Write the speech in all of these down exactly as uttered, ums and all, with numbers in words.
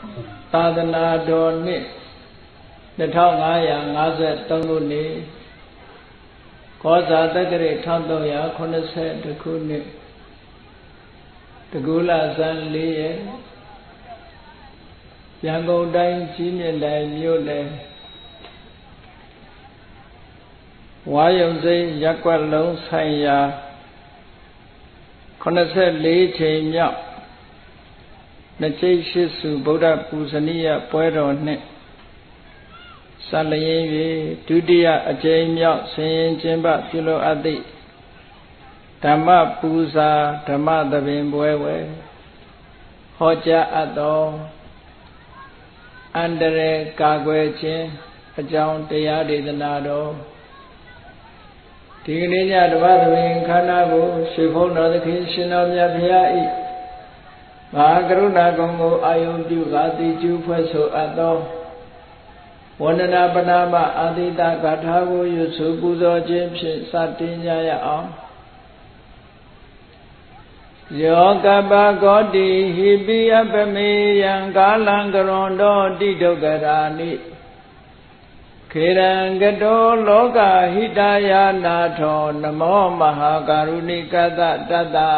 သာသနာတော်နှစ်နှစ်ထောင်ငါးရာငါးဆယ်သုံးခုနှစ်ကောဇာတက္ကရာတစ်ထောင်သုံးရာခုနှစ်ဆယ်တစ်ခုနှစ်တကူလဇန်လေးရက်ရန်ကုန်တိုင်းကြီးမြင့်တိုင်းမြို့နယ်ဝါယုံစိမ်းရပ်ကွက်လုံးဆိုင်ရာခုနှစ်ဆယ်လေးချိန်မြောက်နှစ်ကျိတ်ရှိစုဗုဒ္ဓပူဇနီယပွဲတော်နှင့်စလျင်၍ဒုတိယအကြိမ်မြောက်ဆင်ရင်ကျင်းပပြုလုပ်အပ်သည့်ဓမ္မပူဇာဓမ္မသဘင်ပွဲဝယ်ဟောကြားအပ်သောအန္တရာယ်ကာကွယ်ခြင်းအကြောင်းတရားဒေသနာတော်ဒီကနေ့ညဓမ္မသဘင်ခန္ဓာကိုရွှေဘုန်းတော်သခင်ရှင်တော်မြတ်ဘုရား၏မဟာကရုဏာကုံကိုအာယုန်ပြုကာတိကျူးဖွဲ့ဆိုအပ်သောဝန္ဒနာပနာမအာတိတဂါထာကိုရွတ်ဆိုပူဇော်ခြင်းဖြင့်စတင်ကြရအောင်ယောကပကောတိဟိပိအပမေယံကာလံကရွန်တောတိဒုက္ခရာနိခေရံကတောလောကဟိတယာနာထောနမောမဟာကာရုဏိကတတတ္တ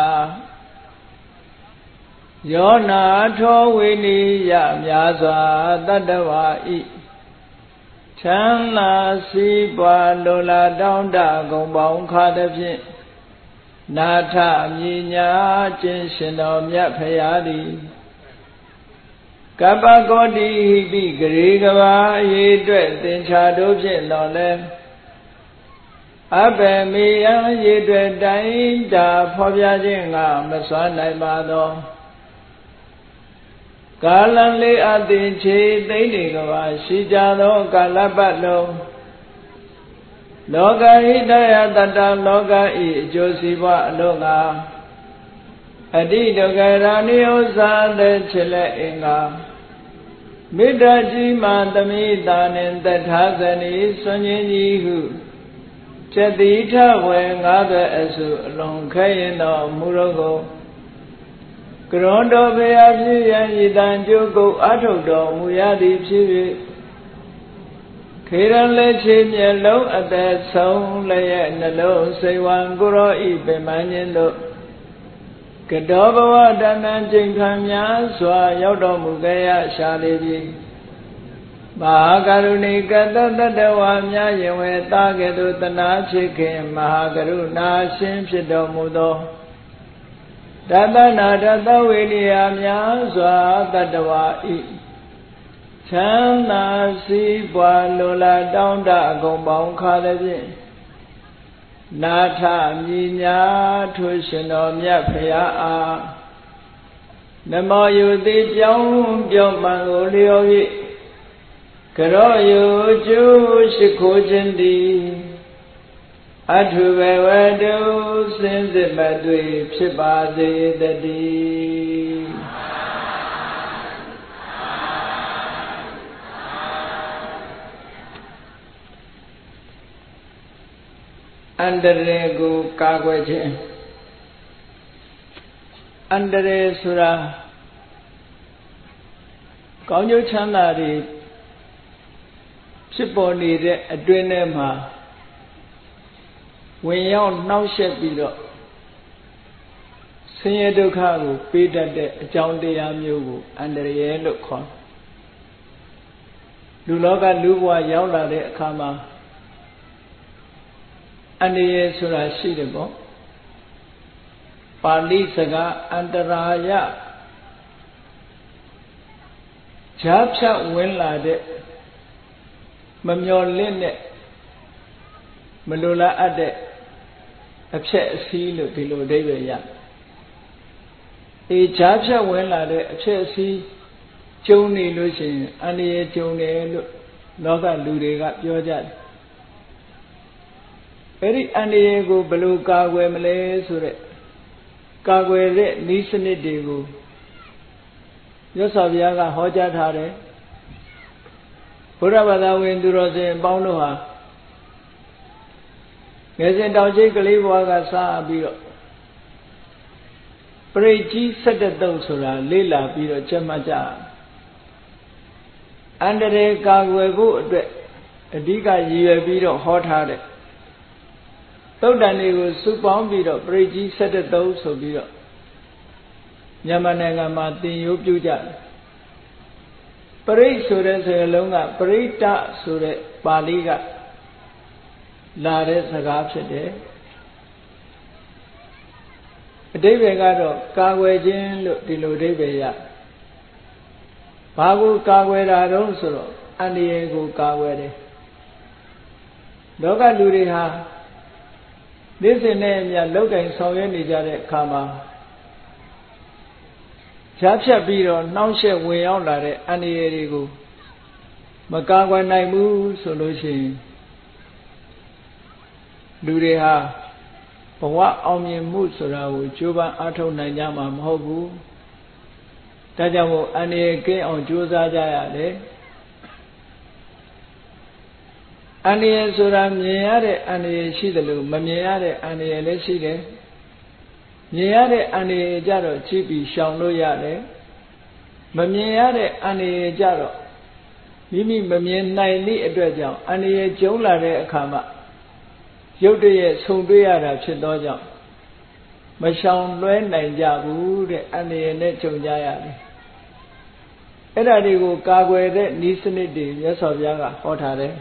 ယောနာထောဝိနိယမြာစွာတတ္တဝါဤချမ်းသာစီးပွားလိုလားတောင်းတဂုံပေါင်းခါသည်ဖြင့်နာထမြညာခြင်းရှင်တော်မြတ်ဖရာသည်ကပ္ပကောတိဟိပိဂရေကဘာအရေးအတွက်သင်္ချာတို့ဖြင့်တော်လဲအဘယ်မေယံအရေးအတွက်တိုင်းတာဖော်ပြခြင်းကမစွမ်းနိုင်ပါသောကာလံလေးအသင်ချေသိမ့်နေကဘာရှိကြသောကာလပတ်လုံးလောကဟိတယတတ္တလောကဤအကျိုးစီးပွားအလို့ငါအတိဒုက္ခရာနိဥ္စာတဲ့ချစ်လက်အင်္ဂါမေတ္တာကြီးမှသမိတာနှင့်တထာဇနီဆွန်ခြင်းကြီးဟုကျတိထဝေငါးသွဲအစုအလုံးခဲရင်တော်မူရောကိုကရွန်တော်ဘုရားဖြစ်ရန်ဤတန်ကျုပ်ကိုအထုတ်တော်မူရသည်ဖြစ်၍ခေရန်လက်ချေမျက်လုံးအသက်ဆုံးလည်းရဲ့နှလုံးစိတ်ဝံကိုရောဤပင်မခြင်းတို့ကတောဘဝတဏ္ဍချိန်ခံများစွာရောက်တော်မူခဲ့ရရှာလေပြီမဟာကရုဏိကတတတဝါများယင်ဝေတာကဲ့သို့တနာဖြစ်ခင်မဟာကရုဏာရှင်ဖြစ်တော်မူသောတတနာတတဝိနည်းများစွာတတဝါဤချမ်းသာစီးပွားလိုလားတောင်းတအကုန်ပေါင်းခါသည်ဖြင့်နာထမြညာထွရှင်တော်မြတ်ဖရာအားနမောယုတိပြောင်းပြောင်းမှန်ကိုလျော်၍ကရောယုကျိုးရှိခိုးခြင်းသည်အထုဘဝတုစင်စစ်မတွေ့ဖြစ်ပါစေတည်းအန္တရာယ်ကိုကာကွယ်ခြင်းအန္တရာယ်ဆိုတာကောင်းကျိုးချမ်းသာတွေဖြစ်ပေါ်နေတဲ့အတွင်းထဲမှာဝင်ရောက်နှောက်ယှက်ပြီးတော့ဆင်းရဲဒုက္ခကိုပေးတတ်တဲ့အကြောင်းတရားမျိုးကိုအန္တရာယ်လို့ခေါ်လူလောကလူဘဝရောက်လာတဲ့အခါမှာအန္တရာယ်ဆိုတာရှိတယ်ပေါ့ပါဠိစကားအန္တရာယဈာဖြတ်ဝင်လာတဲ့မမျော်လင့်တဲ့မလိုလားအပ်တဲ့အဖြစ်အစည်းလို့ဒီလိုအဓိပ္ပာယ်ရအေဈာဖြတ်ဝင်လာတဲ့အဖြစ်အစည်းကျုံနေလို့ရှိရင်အန္တရာယ်ကျုံတယ်လို့လောကလူတွေကပြောကြတယ်အဲ့ဒီအန္တရာယ်ကိုဘယ်လိုကာကွယ်မလဲဆိုတဲ့ကာကွယ်တဲ့နည်းစနစ်တွေကိုမြတ်စွာဘုရားကဟောကြားထားတယ်ဘုရားဘာသာဝင်သူတော်စင်အပေါင်းတို့ဟာငယ်စဉ်တောင်ကျိတ်ကလေးဘဝကစပြီးတော့ပရိတ်ကြီး၁၁တုံဆိုတာလေ့လာပြီးတော့ချက်မှတ်ကြအန္တရာယ်ကာကွယ်ဖို့အတွက်အဓိကရည်ရွယ်ပြီးတော့ဟောထားတဲ့သုတ်တန်တွေကိုစုပေါင်းပြီးတော့ပရိကြီး၁၁သုံးဆိုပြီးတော့မြန်မာနိုင်ငံမှာသင်ရိုးပြုကြတယ်ပရိဆိုတဲ့စကားလုံးကပရိတ္တဆိုတဲ့ပါဠိကလာတဲ့စကားဖြစ်တယ်အဓိပ္ပာယ်ကတော့ကာကွယ်ခြင်းလို့ဒီလိုအဓိပ္ပာယ်ရဘာကိုကာကွယ်တာတုံးဆိုတော့အန္တရာယ်ကိုကာကွယ်တယ်လောကလူတွေဟာနေ့စဉ်နဲ့အမျှလောက်ကင်ဆောင်ရွက်နေကြတဲ့အခါမှာရှားဖြတ်ပြီးတော့နှောင့်ယှက်ဝင်ရောက်လာတဲ့အန္တရာယ်တွေကိုမကာကွယ်နိုင်ဘူးဆိုလို့ရှိရင်လူတွေဟာဘဝအောင်မြင်မှုဆိုတာကိုကြိုးပမ်းအားထုတ်နိုင်ကြမှာမဟုတ်ဘူးဒါကြောင့်မို့အန္တရာယ်ကင်းအောင်ကြိုးစားကြရတယ်အန္တရာယ်ဆိုတာမြင်ရတဲ့အန္တရာယ်ရှိတယ်လို့မမြင်ရတဲ့အန္တရာယ်လည်းရှိတယ်မြင်ရတဲ့အန္တရာယ်ကြတော့ကြည့်ပြီးရှောင်လို့ရတယ်မမြင်ရတဲ့အန္တရာယ်ကြတော့မိမိမမြင်နိုင်သည့်အတွက်ကြောင့်အန္တရာယ်ကျုံလာတဲ့အခါမှာရုတ်တရက်ဆုံတွေ့ရတာဖြစ်သောကြောင့်မရှောင်လွှဲနိုင်ကြဘူးတဲ့အန္တရာယ်နဲ့ကြုံကြရတယ်အဲ့ဒါတွေကိုကာကွယ်တဲ့နည်းစနစ်တွေမြတ်စွာဘုရားကဟောထားတယ်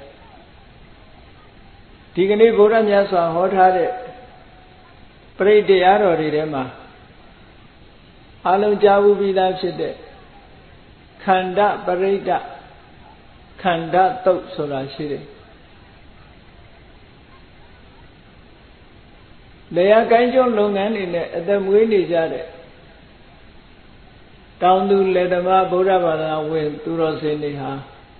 ဒီကနေ့ဗုဒ္ဓမြတ်စွာဟောထားတဲ့ပရိတရားတော်တွေထဲမှာအလုံးကြားဘူးပြီးသားဖြစ်တဲ့ခန္ဓာပရိဒခန္ဓာတုတ်ဆိုတာရှိတယ်လေယာကိုင်းကျွန်းလုပ်ငန်းတွေနဲ့အသက်မွေးနေကြတဲ့တောင်သူလယ်သမားဗုဒ္ဓဘာသာဝင်သူတော်စင်တွေဟာ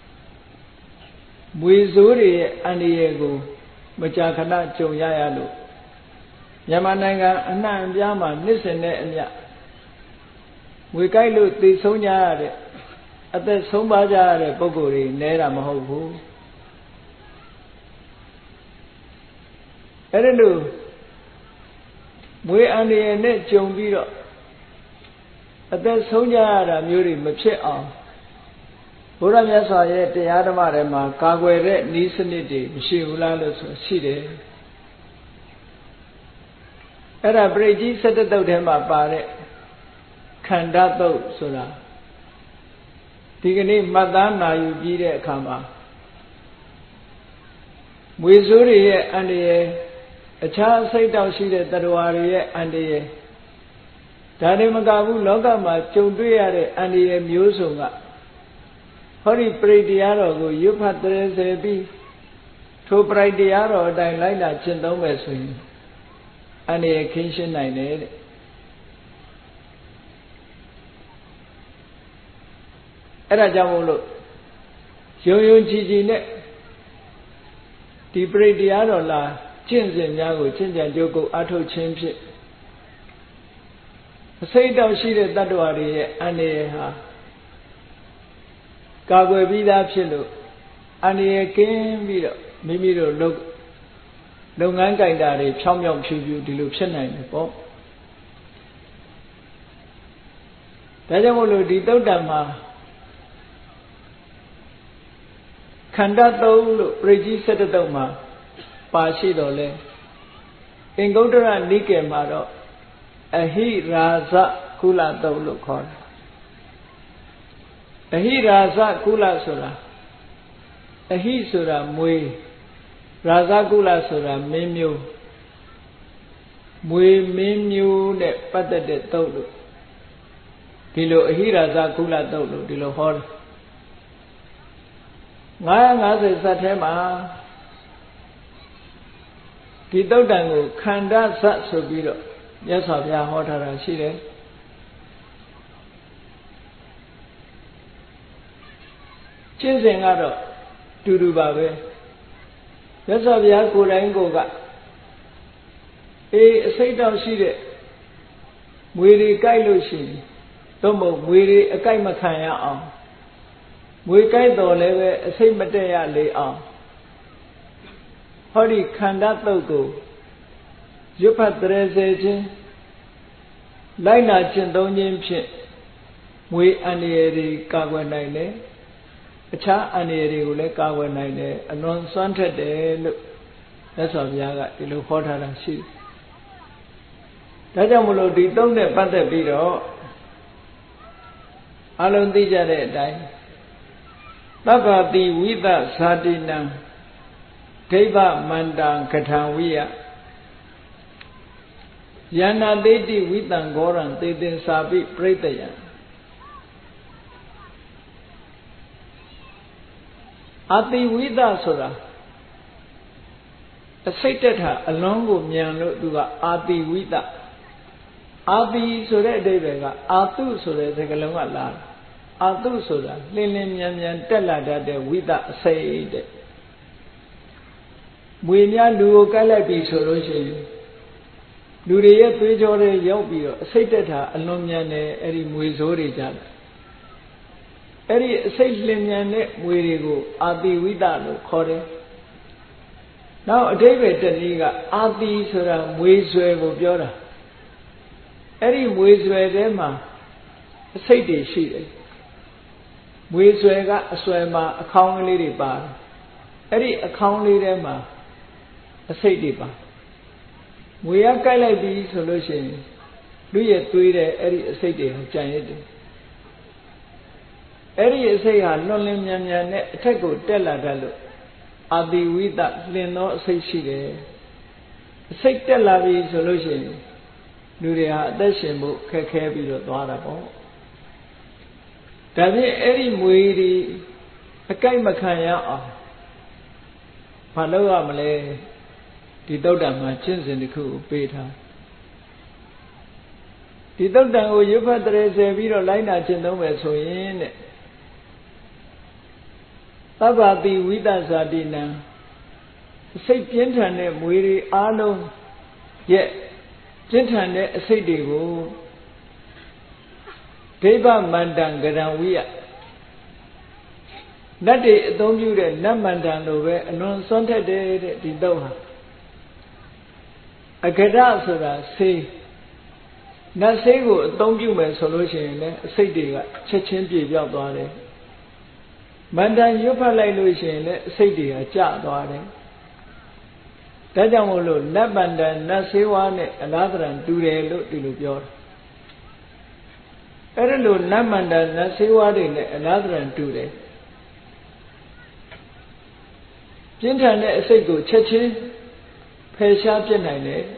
မွေဆိုးတွေရဲ့အန္တရာယ်ကိုမကြာခဏကြုံရရလို့မြန်မာနိုင်ငံအနှံ့အပြားမှာနှစ်စဉ်နဲ့အမျှမွေကိုက်လို့သိဆုံးကြရတဲ့အသက်ဆုံးပါကြရတဲ့ပုဂ္ဂိုလ်တွေနဲတာမဟုတ်ဘူးအဲ့ဒါလို့မွေအန္တရာယ်နဲ့ကြုံပြီးတော့အသက်ဆုံးကြရတာမျိုးတွေမဖြစ်အောင်ဘုရားမြတ်စွာရဲ့တရားဓမ္မတွေမှာကာကွယ်တဲ့နည်းစနစ်တွေမရှိဘူးလားလို့ဆိုရှိတယ်အဲ့ဒါပရိကြီး၁၁သုတ်ထဲမှာပါတဲ့ခန္ဓာသုတ်ဆိုတာဒီကနေ့မှတ်သားနာယူပြီးတဲ့အခါမှာမွေဆိုးတွေရဲ့အန္တရာယ်အခြားစိတ်တောက်ရှိတဲ့တ attva တွေရဲ့အန္တရာယ်ဒါတွေမကဘူးလောကမှာကြုံတွေ့ရတဲ့အန္တရာယ်မျိုးစုံကဟောဒီပရိတရားတော်ကိုရွတ်ဖတ်တရေစေပြီးထိုပရိတရားတော်အတိုင်းလိုက်လာကျင့်သုံးမယ်ဆိုရင်အန္တရာယ်ခင်းရှင်းနိုင်တယ်တဲ့အဲ့ဒါကြောင့်မို့လို့ယုံယုံကြည်ကြည်နဲ့ဒီပရိတရားတော်လာကျင့်စဉ်များကိုကျင့်ကြံကြိုးကုပ်အားထုတ်ခြင်းဖြင့်အစိတ်တောက်ရှိတဲ့တ attva တွေရဲ့အန္တရာယ်ဟာကာကွယ်ပြီးသားဖြစ်လို့အန္တရာယ်ကင်းပြီးတော့မိမိတို့လုပ်လုပ်ငန်းကြိုင်တာတွေဖြောင်းဖြောင်းဖြူဖြူဒီလိုဖြစ်နိုင်တယ်ပေါ့ဒါကြောင့်မို့လို့ဒီသုတ်တံမှာခန္ဓာသုံးလို့ပရိကြီး၁၁သုတ်မှာပါရှိတော်လဲအင်္ဂုတ္တရနိကေမှာတော့အဟိရာဇကုလသုတ်လို့ခေါ်တယ်အဟိရာဇကုလဆိုတာအဟိဆိုတာမွေရာဇကုလဆိုတာမင်းမျိုးမွေမင်းမျိုးနဲ့ပတ်သက်တဲ့သုတ်လို့ဒီလိုအဟိရာဇကုလသုတ်လို့ဒီလိုဟောတယ်၅၅၀ဇတ်ထဲမှာဒီသုတ်တံကိုခန္ဓာဇတ်ဆိုပြီးတော့မြတ်စွာဘုရားဟောထားတာရှိတယ်ကျင့်စဉ်ကတော့တူတူပါပဲမြတ်စွာဘုရားကိုယ်တိုင်ကိုယ်ကအေးအစိတ်တောက်ရှိတဲ့မွေတွေကြိုက်လို့ရှိရင်သို့မဟုတ်မွေတွေအကြိုက်မခံရအောင်မွေကြိုက်တော်လည်းပဲအစိတ်မတက်ရလေအောင်ဟောဒီခန္ဓာသုတ်ကိုရွတ်ဖတ်တရေစေခြင်းလိုက်နာကျင့်သုံးခြင်းဖြင့်မွေအန္တရာယ်တွေကာကွယ်နိုင်တယ်အခြားအနေတွေကိုလည်းကာဝယ်နိုင်တယ်အလွန်စွမ်းထက်တယ်လို့သက်စွာဘုရားကဒီလိုဟောထားတာရှိတယ်ဒါကြောင့်မလို့ဒီသုံးနဲ့ပတ်သက်ပြီးတော့အလုံးသိကြတဲ့အတိုင်းသဗ္ဗတိဝိသဇာတိနံဒိဗ္ဗမန္တံကထံဝိယယန္နာတိတိဝိတံဂောရံသေတင်စာပိပရိတယံအတိဝိသဆိုတာအစိတ်တက်တာအလုံးကိုမြန်လို့သူကအာတိဝိသအာတိဆိုတဲ့အဓိပ္ပာယ်ကအာတုဆိုတဲ့စကားလုံးကလာအာတုဆိုတာလင်းလင်းမြန်မြန်တက်လာတတ်တဲ့ဝိသအစိတ်တဲ့မွေများလူကိုကိုက်လိုက်ပြီဆိုလို့ရှိရင်လူတွေရဲ့သွေးကြောတွေရောက်ပြီးတော့အစိတ်တက်တာအလွန်မြန်တယ်အဲ့ဒီမွေစိုးတွေကြတယ်အဲ့ဒီအစိတ်လင်းမြန်တဲ့မွေတွေကိုအာတိဝိသလို့ခေါ်တယ်နောက်အဓိပ္ပာယ်တစ်နည်းကအာတိဆိုတာမွေဆွဲကိုပြောတာအဲ့ဒီမွေဆွဲထဲမှာအစိတ်တွေရှိတယ်မွေဆွဲကအဆွဲမှာအခေါင်းကလေးတွေပါတယ်အဲ့ဒီအခေါင်းလေးထဲမှာအစိတ်တွေပါမွေရကိုက်လိုက်ပြီဆိုလို့ရှိရင်လူရဲ့သွေးတဲ့အဲ့ဒီအစိတ်တွေဟာကြံရစ်တယ်အဲ့ဒီအစိတ်ဟာလွန်လင်းမြန်မြန်နဲ့အထက်ကိုတက်လာတတ်လို့အာတိဝိသလင်သောအစိတ်ရှိတယ်အစိတ်တက်လာပြီဆိုလို့ရှိရင်လူတွေဟာအသက်ရှင်ဖို့ခက်ခဲပြီးတော့သွားတာပေါ့ဒါဖြင့်အဲ့ဒီမွေတွေအကိုက်မခံရအောင်ဘာလုပ်ရမလဲဒီသုတ်တံမှာကျင့်စဉ်တစ်ခုကိုပေးထားဒီသုတ်တံကိုရွတ်ဖတ်တရေဆယ်ပြီးတော့လိုက်နာကျင့်သုံးမယ်ဆိုရင်တဲ့သဗ္ဗတိဝိသဇာတိနံစိတ်ပြင်းထန်တဲ့မွေတွေအားလုံးရဲ့ပြင်းထန်တဲ့အစိတ်တွေကိုဒိဗ္ဗမန္တံကရံဝိယနတ်တွေအသုံးပြုတဲ့နတ်မန္တံလိုပဲအလွန်စွန့်ထက်တဲ့ဒီတော့ဟာအကရဆိုတာဆေးနတ်ဆေးကိုအသုံးပြုမယ်ဆိုလို့ရှိရင်လည်းအစိတ်တွေကချက်ချင်းပြေပြောက်သွားတယ်မန္တန်ရွတ်ဖတ်လိုက်လို့ရှိရင်လည်းအစိတ်တွေကကျသွားတယ်ဒါကြောင့်မို့လို့နတ်မန္တန်နတ်ဆေးဝါးနဲ့အလားတန်တူတယ်လို့ဒီလိုပြောတာအဲ့ဒါလို့နတ်မန္တန်နတ်ဆေးဝါးတွေနဲ့အလားတန်တူတယ်ပြင်းထန်တဲ့အစိတ်ကိုချက်ချင်းဖယ်ရှားပြစ်နိုင်တယ်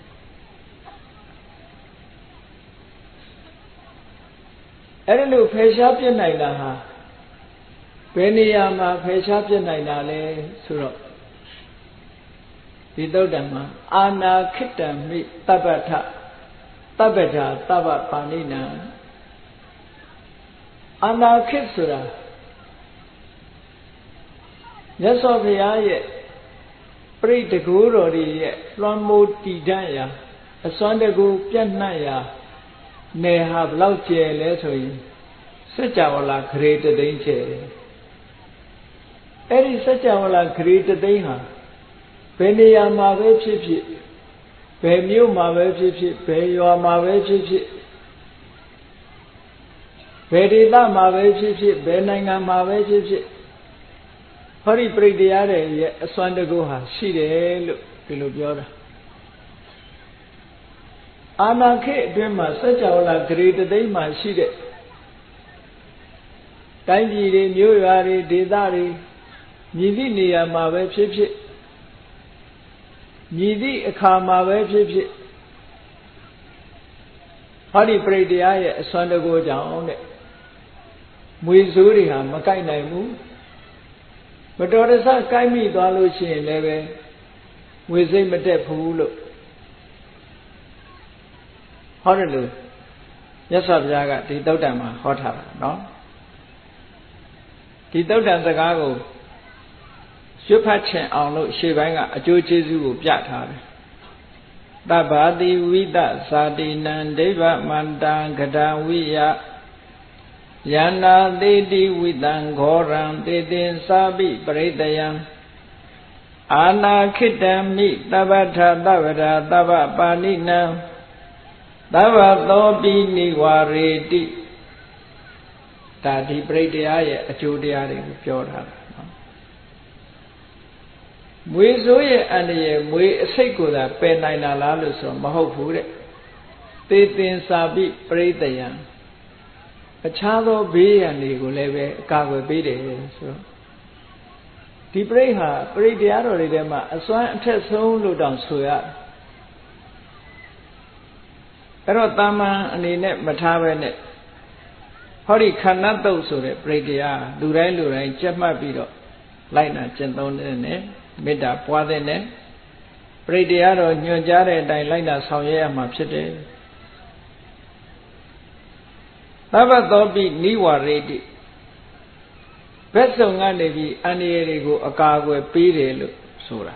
အဲ့ဒါလို့ဖယ်ရှားပြစ်နိုင်တာဟာဘယ်နေရာမှာဖယ်ရှားပြစ်နိုင်တာလဲဆိုတော့ဒီသုတ်တံမှာအာနာခိတံမိတပ္ပထတပ္ပထာတပ္ပပါဏိနံအာနာခိဆိုတာမြတ်စွာဘုရားရဲ့ပရိတကူတော်တွေရဲ့လွှမ်းမိုးတည်တံ့ရာအစွမ်းတကူပြန့်နှံ့ရာနယ်ဟာဘလောက်ကျယ်လဲဆိုရင်စัจ java လာဂရေတသိန်းကျယ်တယ်အဲ့ဒီစัจ java လာဂရေတသိန်းဟာဘယ်နေရာမှာပဲဖြစ်ဖြစ်ဘယ်မြို့မှာပဲဖြစ်ဖြစ်ဘယ်ရွာမှာပဲဖြစ်ဖြစ်ဘယ်ဒေသမှာပဲဖြစ်ဖြစ်ဘယ်နိုင်ငံမှာပဲဖြစ်ဖြစ်ဟောဒီပရိတရားတွေရဲ့အစွမ်းတကူဟာရှိတယ်လို့ဒီလိုပြောတာအာနာခေအတွင်းမှာစัจ java လာဂရေတသိန်းမှာရှိတဲ့တိုင်းပြည်တွေမြို့ရွာတွေဒေသတွေမြည်သည့်နေရာမှာပဲဖြစ်ဖြစ်မြည်သည့်အခါမှာပဲဖြစ်ဖြစ်ဟောဒီပရိတရားရဲ့အစွမ်းတကူကြောင့်တဲ့မွေစိုးတွေဟာမကိုက်နိုင်ဘူးမတော်တဆကိုက်မိသွားလို့ရှိရင်လည်းပဲငွေစိတ်မတက်ဘူးလို့ဟောတယ်လို့မြတ်စွာဘုရားကဒီသုတ်တံမှာဟောထားတာเนาะဒီသုတ်တံစကားကိုရွတ်ဖတ်ချင်အောင်လို့ရှေ့ပိုင်းကအကျိုးကျေးဇူးကိုပြထားတယ်တဗ္ဗတိဝိတဇာတိနံဒိဗ္ဗမန္တံကထံဝိယယန္နာသေတိဝိတံဂောရံသေတင်စာပိပရိတယံအာနာခိတံမိတပ္ပထတပ္ပရာတပ္ပပါဏိနံသဗ္ဗသောပိနိဝါရေတိဒါဒီပရိတရားရဲ့အကျိုးတရားတွေကိုပြောတာမွေဆိုးရဲ့အန္တရာယ်မွေအစိတ်ကိုသာပယ်နိုင်တာလားလို့ဆိုတော့မဟုတ်ဘူးတဲ့သေသင်္စာပိပရိတယံအခြားသောဘေးရန်တွေကိုလည်းပဲအကာအကွယ်ပေးတယ်ဆိုတော့ဒီပရိဟာပရိတရားတော်တွေထဲမှာအစွမ်းအထက်ဆုံးလို့တောင်ဆိုရအဲ့တော့တာမန်အနေနဲ့မထားပဲနဲ့ဟောဒီခန္ဓာတုတ်ဆိုတဲ့ပရိတရားလူတိုင်းလူတိုင်းကြက်မှတ်ပြီးတော့လိုက်နာကျင့်သုံးတဲ့နဲ့မေတ္တာပွားတဲ့နဲ့ပရိတရားတော်ညွှန်ကြားတဲ့အတိုင်းလိုက်နာဆောင်ရွက်ရမှာဖြစ်တယ်သဗ္ဗသောပိနိဝရေတိဘက်စုံကနေပြီးအန္တရာယ်တွေကိုအကာအကွယ်ပေးတယ်လို့ဆိုတာ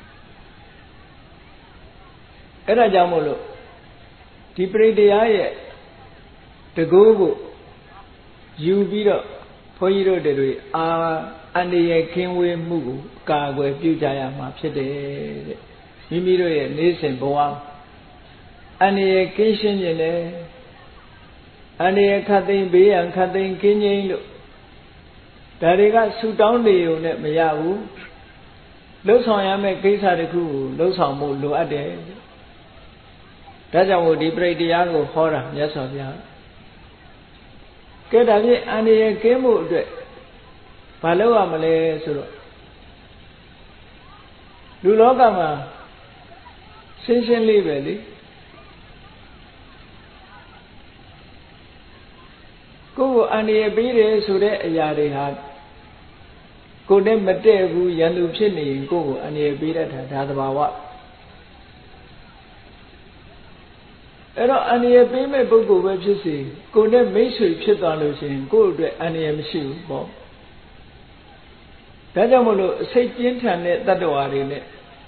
အဲ့ဒါကြောင့်မို့လို့ဒီပရိတရားရဲ့တကူကိုယူပြီးတော့ဘုန်းကြီးတို့တွေအာအန္တရာယ်ကင်းဝေးမှုကိုအကာအကွယ်ပြုကြရမှာဖြစ်တယ်တဲ့မိမိတို့ရဲ့နေ့စဉ်ဘဝအန္တရာယ်ကင်းရှင်းခြင်းနဲ့အန္တရာယ်ခတ်သိမ်းဘေးရန်ခတ်သိမ်းကင်းငြိမ်းလို့ဒါတွေကဆူတောင်းနေုံနဲ့မရဘူးလှုပ်ဆောင်ရမယ့်ကိစ္စတခုကိုလှုပ်ဆောင်မှုလိုအပ်တယ်ဒါကြောင့်မို့ဒီပရိတရားကိုဟောတာမြတ်စွာဘုရားကဲဒါဖြင့်အန္တရာယ်ကင်းမှုအတွက်ဘာလုပ်ရမလဲဆိုတော့လူလောကမှာရှင်းရှင်းလေးပဲလေကိုယ်ကိုအန္တရာယ်ပေးတယ်ဆိုတဲ့အရာတွေဟာကိုယ်နဲ့မတည့်ဘူးရန်သူဖြစ်နေရင်ကိုယ်ကိုအန္တရာယ်ပေးတတ်တာဒါသဘာဝအဲ့တော့အန္တရာယ်ပေးမဲ့ပုဂ္ဂိုလ်ပဲဖြစ်စေကိုယ်နဲ့မိတ်ဆွေဖြစ်သွားလို့ရှိရင်ကိုယ့်အတွက်အန္တရာယ်မရှိဘူးပေါ့ဒါကြောင့်မလို့အစိတ်ပြင်းထန်တဲ့တတ္တဝါတွေနဲ့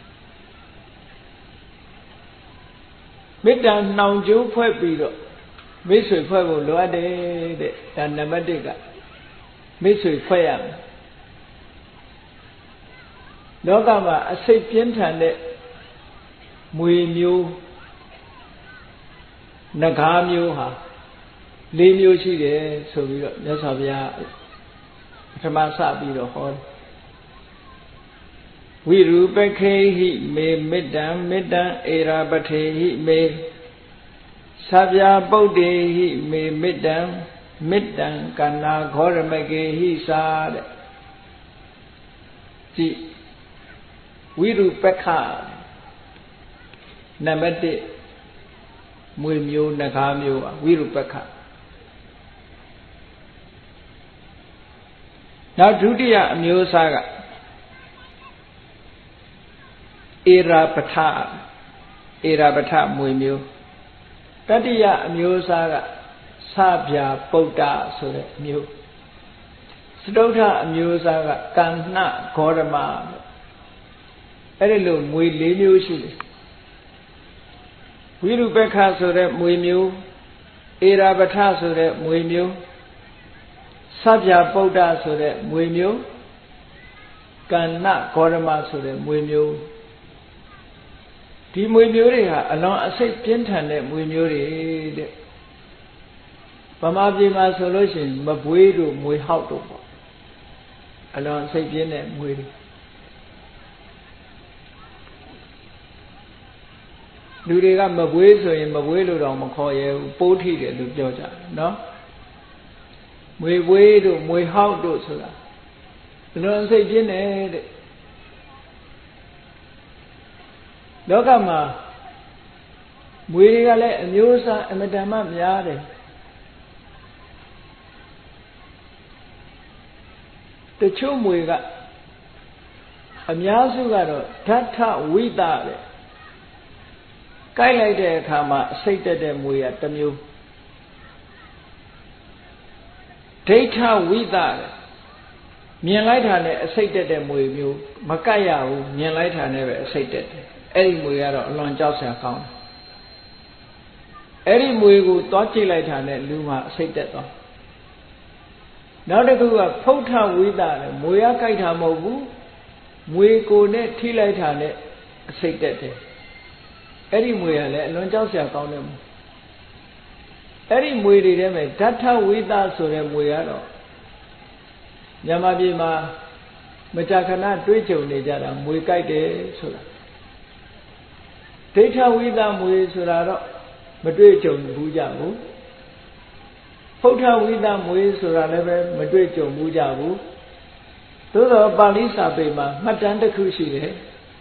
မေတ္တာနှောင်ကြိုးဖွဲ့ပြီးတော့မိတ်ဆွေဖွဲ့ဖို့လိုအပ်တယ်တဲ့ဒါနံပါတ်တစ်ကမိတ်ဆွေဖွဲ့ရမယ်လောကမှာအစိတ်ပြင်းထန်တဲ့မွေမျိုးနဂါးမျိုးဟာလေးမျိုးရှိတယ်ဆိုပြီးတော့မြတ်စွာဘုရားပထမစပြီးတော့ဟောတယ်ဝိရူပခေဟိမေမေတ္တံမေတ္တံဧရာပထေဟိမေသဗ္ဗပုဒ္ဒေဟိမေမေတ္တံမေတ္တံကန္နာခောရမကေဟိသာတဲ့ကြည့်ဝိရူပခနံပါတ်တစ်မွေမျိုးနဂါးမျိုးဝိရူပခနောက်ဒုတိယအမျိုးအစားကဧရာပထဧရာပထမွေမျိုးတတိယအမျိုးအစားကသဗျာပုဒ္ဒဆိုတဲ့မျိုးစတုထအမျိုးအစားကကန္နဂေါရမအဲ့ဒီလိုမွေလေးမျိုးရှိတယ်ဝိရုပက္ခဆိုတဲ့မွေမျိုးဧရာပထဆိုတဲ့မွေမျိုးသဗျာပုဒ္ဒဆိုတဲ့မွေမျိုးကန္နဂေါရမဆိုတဲ့မွေမျိုးဒီမွေမျိုးတွေဟာအလွန်အစိတ်ပြင်းထန်တဲ့မွေမျိုးတွေတဲ့ဗမာပြည်မှာဆိုလို့ရှိရင်မပွေးတို့မွေဟောက်တို့ပေါ့အလွန်အစိတ်ပြင်းတဲ့မွေတွေလူတွေကမပွေးဆိုရင်မပွေးလို့တော့မခေါ်ရဘူးပိုးထိတယ်လို့ပြောကြတယ်နော်မွေပွေးတို့မွေဟောက်တို့ဆိုတာအလွန်အစိတ်ပြင်းတဲ့လောကမှာမွေတွေကလည်းအမျိုးအစားအမတန်မှများတယ်တချို့မွေကအများစုကတော့ဓာထဝိတတဲ့ကိုက်လိုက်တဲ့အခါမှာအစိတ်တက်တဲ့မွေကတစ်မျိုးဒိဋ္ဌဝိတတဲ့မြင်လိုက်တာနဲ့အစိတ်တက်တဲ့မွေမျိုးမကိုက်ရဘူးမြင်လိုက်တာနဲ့ပဲအစိတ်တက်တယ်အဲ့ဒီမွေကတော့အလွန်ကြောက်စရာကောင်းတယ်အဲ့ဒီမွေကိုသွားကြည့်လိုက်တာနဲ့လူမှာအစိတ်တက်သွားနောက်တစ်ခုကဖုဋ္ဌဝိသတဲ့မွေရကြိုက်တာမဟုတ်ဘူးမွေကိုနဲ့ထိလိုက်တာနဲ့အစိတ်တက်တယ်အဲ့ဒီမွေကလည်းအလွန်ကြောက်စရာကောင်းတယ်အဲ့ဒီမွေတွေထဲမှာဓာတ်ထဝိသဆိုတဲ့မွေကတော့မြန်မာပြည်မှာမကြာခဏတွေးကြုံနေကြတာမွေကြိုက်တယ်ဆိုတာဒိဋ္ဌဝိသမွေဆိုတာတော့မတွေ့ကြုံဘူးကြဘူးဖုဋ္ဌဝိသမွေဆိုတာလည်းပဲမတွေ့ကြုံဘူးကြဘူးသို့တော့ပါဠိစာပေမှာမှတ်တမ်းတစ်ခုရှိတယ်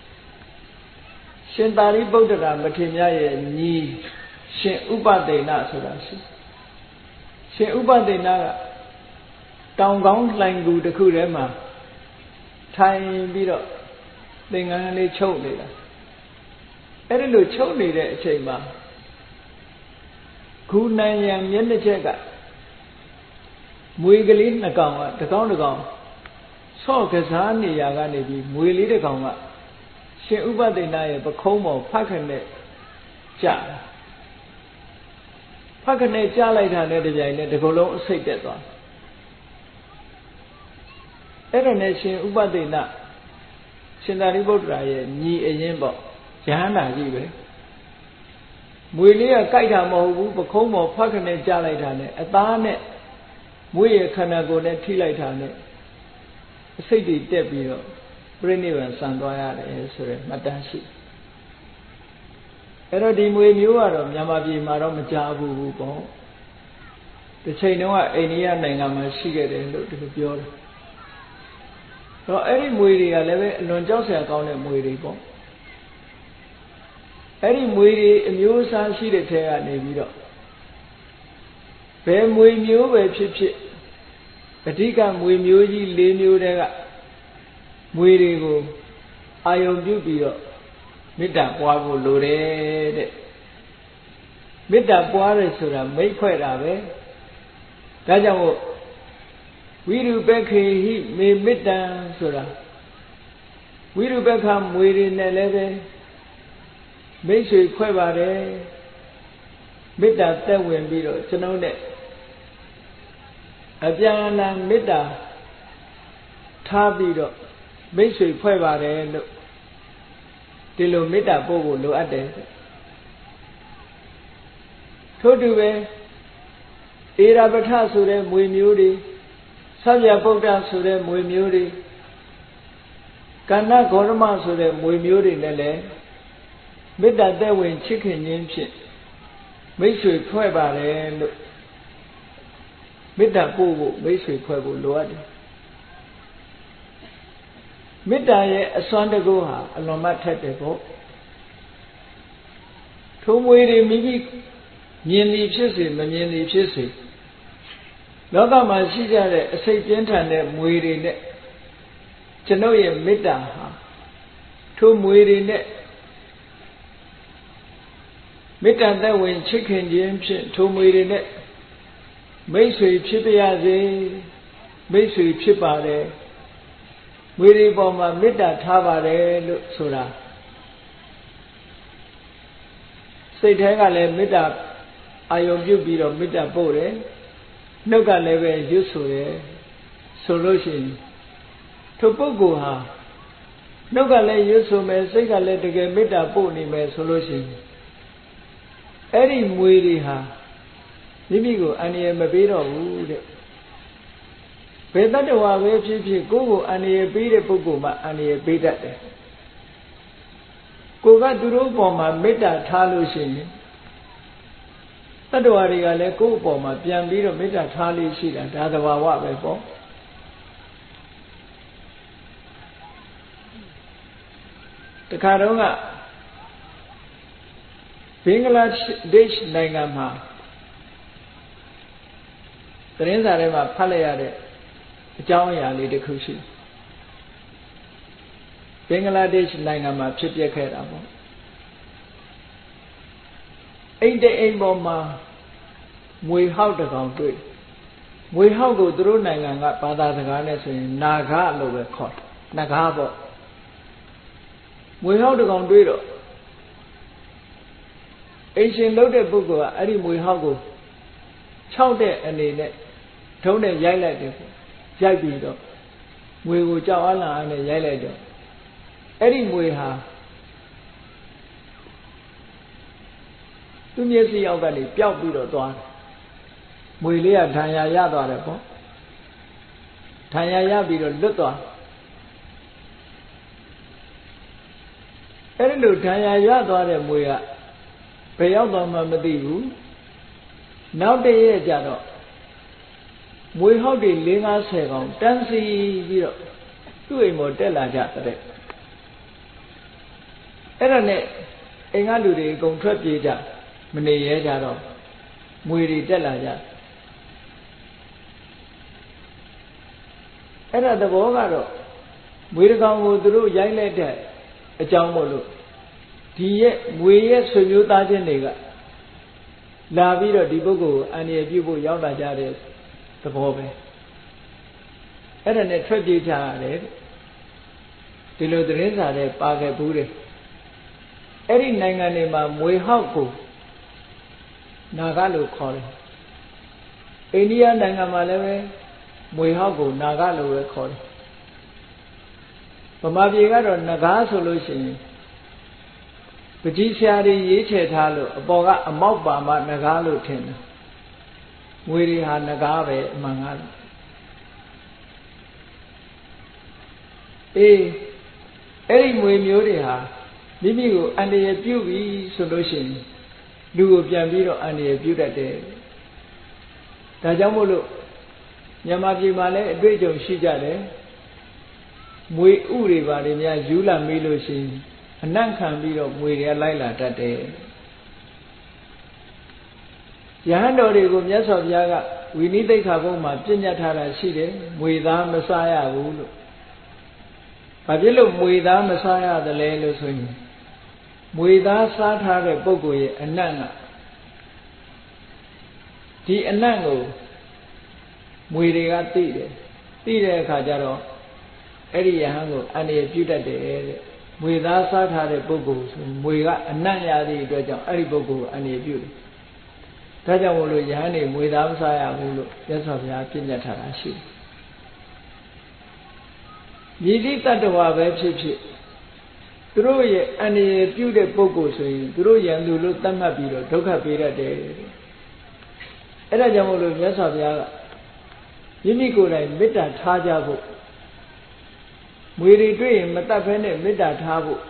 ရှင်သာရိပုတ္တရာမထေရမြတ်ရဲ့ညီရှင်ဥပဒေနဆိုတာရှိရှင်ဥပဒေနကတောင်ကောင်းလှိုင်ကူတစ်ခုထဲမှာထိုင်ပြီးတော့သင်္ကန်းလေးချုပ်နေတာအဲ့ဒီလိုချုပ်နေတဲ့အချိန်မှာခူနိုင်ရန်မျက်နှာချက်ကမွေကလေးနှစ်ကောင်ကတစ်ကောင်တစ်ကောင်ဆော့ကစားနေရကနေပြီးမွေလေးတစ်ကောင်ကရှင်ဥပဒေနရဲ့ပခုံးပေါ်ဖတ်ခနဲ့ကြာဖတ်ခနဲ့ကြာလိုက်တာနဲ့တပြိုင်နက်ဒီကုလုံးအစိတ်တက်သွားအဲ့ဒါနဲ့ရှင်ဥပဒေနရှင်သာရိပုတ္တရာရဲ့ညီအရင်ပေါ့ရဟန္တာကြီးပဲမွေလေးကကြိုက်တာမဟုတ်ဘူးပခုံးပေါ်ဖတ်ခနဲ့ကြာလိုက်တာနဲ့အသားနဲ့မွေရဲ့ခန္ဓာကိုယ်နဲ့ထိလိုက်တာနဲ့အစိတ်တွေတက်ပြီးတော့ပြိဋိဘံဆံသွားရတယ်ဆိုရယ်မှတ်တမ်းရှိအဲ့တော့ဒီမွေမျိုးကတော့မြန်မာပြည်မှာတော့မကြားဘူးဘူးပေါ့တစ်ချိန်တုန်းကအိန္ဒိယနိုင်ငံမှာရှိခဲ့တယ်လို့ဒီလိုပြောတယ်တော့အဲ့ဒီမွေတွေကလည်းပဲအလွန်ကြောက်စရာကောင်းတဲ့မွေတွေပေါ့အဲ့ဒီမွေတွေအမျိုးအစားရှိတဲ့ထဲကနေပြီးတော့ဘယ်မွေမျိုးပဲဖြစ်ဖြစ်အဓိကမွေမျိုးကြီး၄မျိုးတည်းကမွေတွေကိုအာယုံပြုပြီးတော့မေတ္တာပွားဖို့လိုတယ်တဲ့မေတ္တာပွားတယ်ဆိုတာမိတ်ဖွဲ့တာပဲဒါကြောင့်မို့ဝိရုပက္ခေဟိမေမေတ္တံဆိုတာဝိရုပက္ခမွေတွေနဲ့လည်းပဲမိတ်ဆွေဖွဲ့ပါတယ်မေတ္တာသက်ဝင်ပြီးတော့ကျွန်တော်နဲ့အပြန်အလှန်မေတ္တာထားပြီးတော့မိတ်ဆွေဖွဲ့ပါတယ်လို့ဒီလိုမေတ္တာပို့ဖို့လိုအပ်တယ်ထို့တူပဲဧရာပထဆိုတဲ့မွေမျိုးတွေသဗ္ဗယပုဒ္ဒဆိုတဲ့မွေမျိုးတွေကန္နဂေါရမဆိုတဲ့မွေမျိုးတွေနဲ့လည်းမေတ္တာသက်ဝင်ချစ်ခင်ခြင်းဖြင့်မိတ်ဆွေဖွဲ့ပါတယ်လို့မေတ္တာပို့ဖို့မိတ်ဆွေဖွဲ့ဖို့လိုအပ်တယ်မေတ္တာရဲ့အစွမ်းတကူဟာအလွန်မှထက်တယ်ပေါ့ထိုးမွေတွေမိမိမြင်သည်ဖြစ်စေမမြင်သည်ဖြစ်စေလောကမှာရှိကြတဲ့အစိတ်ပြင်းထန်တဲ့မွေတွေနဲ့ကျွန်ုပ်ရဲ့မေတ္တာဟာထိုးမွေတွေနဲ့မေတ္တာသက်ဝင်ချစ်ခင်ခြင်းဖြင့်ထိုးမွေတွေနဲ့မိတ်ဆွေဖြစ်ပါရစေမိတ်ဆွေဖြစ်ပါတယ်မွေတွေပေါ်မှာမေတ္တာထားပါတယ်လို့ဆိုတာစိတ်ထဲကလည်းမေတ္တာအာယုံပြုပြီးတော့မေတ္တာပို့တယ်နှုတ်ကလည်းပဲရွတ်ဆိုတယ်ဆိုလို့ရှိရင်ထိုပုဂ္ဂိုလ်ဟာနှုတ်ကလည်းရွတ်ဆိုမယ်စိတ်ကလည်းတကယ်မေတ္တာပို့နေမယ်ဆိုလို့ရှိရင်အဲ့ဒီမွေတွေဟာမိမိကိုအန္တရာယ်မပေးတော့ဘူးတဲ့ဘယ်တတ္တဝါပဲဖြစ်ဖြစ်ကိုယ့်ကိုအန္တရာယ်ပေးတဲ့ပုဂ္ဂိုလ်မှအန္တရာယ်ပေးတတ်တယ်ကိုယ်ကသူတို့ပေါ်မှာမေတ္တာထားလို့ရှိရင်တတ္တဝါတွေကလည်းကိုယ့်အပေါ်မှာပြန်ပြီးတော့မေတ္တာထားလို့ရှိတာဒါသဘာဝပဲပေါ့တခါတော့ကဘင်္ဂလားဒေ့ရှ်နိုင်ငံမှာသတင်းစာထဲမှာဖတ်လိုက်ရတဲ့အကြောင်းအရာလေးတစ်ခုရှိဘင်္ဂလားဒေ့ရှ်နိုင်ငံမှာဖြစ်ပျက်ခဲ့တာပေါ့အိမ်တအိမ်ပေါ်မှာမွေဟောက်တစ်ကောင်တွေ့မွေဟောက်ကိုသူတို့နိုင်ငံကဘာသာစကားနဲ့ဆိုရင်နာဂလို့ပဲခေါ်တယ်နဂါပေါ့မွေဟောက်တစ်ကောင်တွေ့တော့အိမ်ရှင်လုပ်တဲ့ပုဂ္ဂိုလ်ကအဲ့ဒီမွေဟောက်ကိုခြောက်တဲ့အနေနဲ့ထုံးနဲ့ရိုက်လိုက်တယ်ပေါ့ရိုက်ပြီးတော့မွေကိုကြောက်အားလန့်အားနဲ့ရိုက်လိုက်တော့အဲ့ဒီမွေဟာသူမျက်စိအောက်ကနေပျောက်ပြီးတော့သွားတယ်မွေလေးကထံရရသွားတယ်ပေါ့ထံရရပြီးတော့လွတ်သွားအဲ့ဒီလိုထံရရသွားတဲ့မွေကဘယ်ရောက်သွားမှမသိဘူးနောက်တည့်ရက်ကျတော့မွေဟောက်တွေ၄၅ဆယ်ကောင်တန်းစီပြီးတော့သူ့အိမ်ပေါ်တက်လာကြတဲ့အဲ့ဒါနဲ့အိမ်ကလူတွေအကုန်ထွက်ပြေးကြမနေရဲကြတော့မွေတွေတက်လာကြအဲ့ဒါသဘောကတော့မွေတကောင်ကိုသူတို့ရိုက်လိုက်တဲ့အကြောင်းမို့လို့ဒီရဲ့မွေရဲ့ဆွေမျိုးသားချင်းတွေကလာပြီးတော့ဒီပုဂ္ဂိုလ်ကိုအန္တရာယ်ပြုဖို့ရောက်လာကြတဲ့သဘောပဲအဲ့ဒါနဲ့ထွက်ပြေးကြရတယ်ဒီလိုသတင်းစာတွေပါခဲ့ဘူးတယ်အဲ့ဒီနိုင်ငံတွေမှာမွေဟောက်ကိုနာဂလို့ခေါ်တယ်အိန္ဒိယနိုင်ငံမှာလည်းပဲမွေဟောက်ကိုနာဂလို့ပဲခေါ်တယ်ဗမာပြည်ကတော့နဂါဆိုလို့ရှိရင်ပကြီးဆရာတွေရေးချယ်ထားလို့အပေါ်ကအမောက်ပါမှနဂါလို့ထင်တယ်မွေတွေဟာနဂါပဲအမှန်ကားအေးအဲ့ဒီမွေမျိုးတွေဟာမိမိကိုအန္တရာယ်ပြုပြီဆိုလို့ရှိရင်လူကိုပြန်ပြီးတော့အန္တရာယ်ပြုတတ်တယ်ဒါကြောင့်မို့လို့မြန်မာပြည်မှာလည်းအတွေ့အကြုံရှိကြတယ်မွေဥတွေပါတွေများယူလာမေးလို့ရှိရင်အနံ့ခံပြီးတော့မွေတွေကလိုက်လာတတ်တယ်ယဟန်တော်တွေကိုမြတ်စွာဘုရားကဝိနည်းသိက္ခာပုဒ်မှာပြညတ်ထားတာရှိတယ်မွေသားမစားရဘူးလို့ဘာဖြစ်လို့မွေသားမစားရတယ်လဲလို့ဆိုရင်မွေသားစားထားတဲ့ပုဂ္ဂိုလ်ရဲ့အနံ့ကဒီအနံ့ကိုမွေတွေကသိတယ်သိတဲ့အခါကျတော့အဲ့ဒီယဟန်ကိုအန္တရာယ်ပြုတတ်တယ်တဲ့မွေသားစားထားတဲ့ပုဂ္ဂိုလ်ဆိုမွေကအနံ့ရသည့်အတွက်ကြောင့်အဲ့ဒီပုဂ္ဂိုလ်ကိုအန္တရာယ်ပြုတယ်ဒါကြောင့်မို့လို့ယဟန်နေမွေသားမစားရဘူးလို့မြတ်စွာဘုရားပြညတ်ထားတာရှိတယ်မြည်သည့်တတ္တဝါပဲဖြစ်ဖြစ်သူတို့ရဲ့အန္တရာယ်ပြုတဲ့ပုဂ္ဂိုလ်ဆိုရင်သူတို့ရန်သူလို့သတ်မှတ်ပြီးတော့ဒုက္ခပေးတတ်တယ်အဲ့ဒါကြောင့်မို့လို့မြတ်စွာဘုရားကမိမိကိုယ်တိုင်မေတ္တာထားကြဖို့မွေတွေတွေ့ရင်မတတ်ဖဲနဲ့မေတ္တာထားဖို့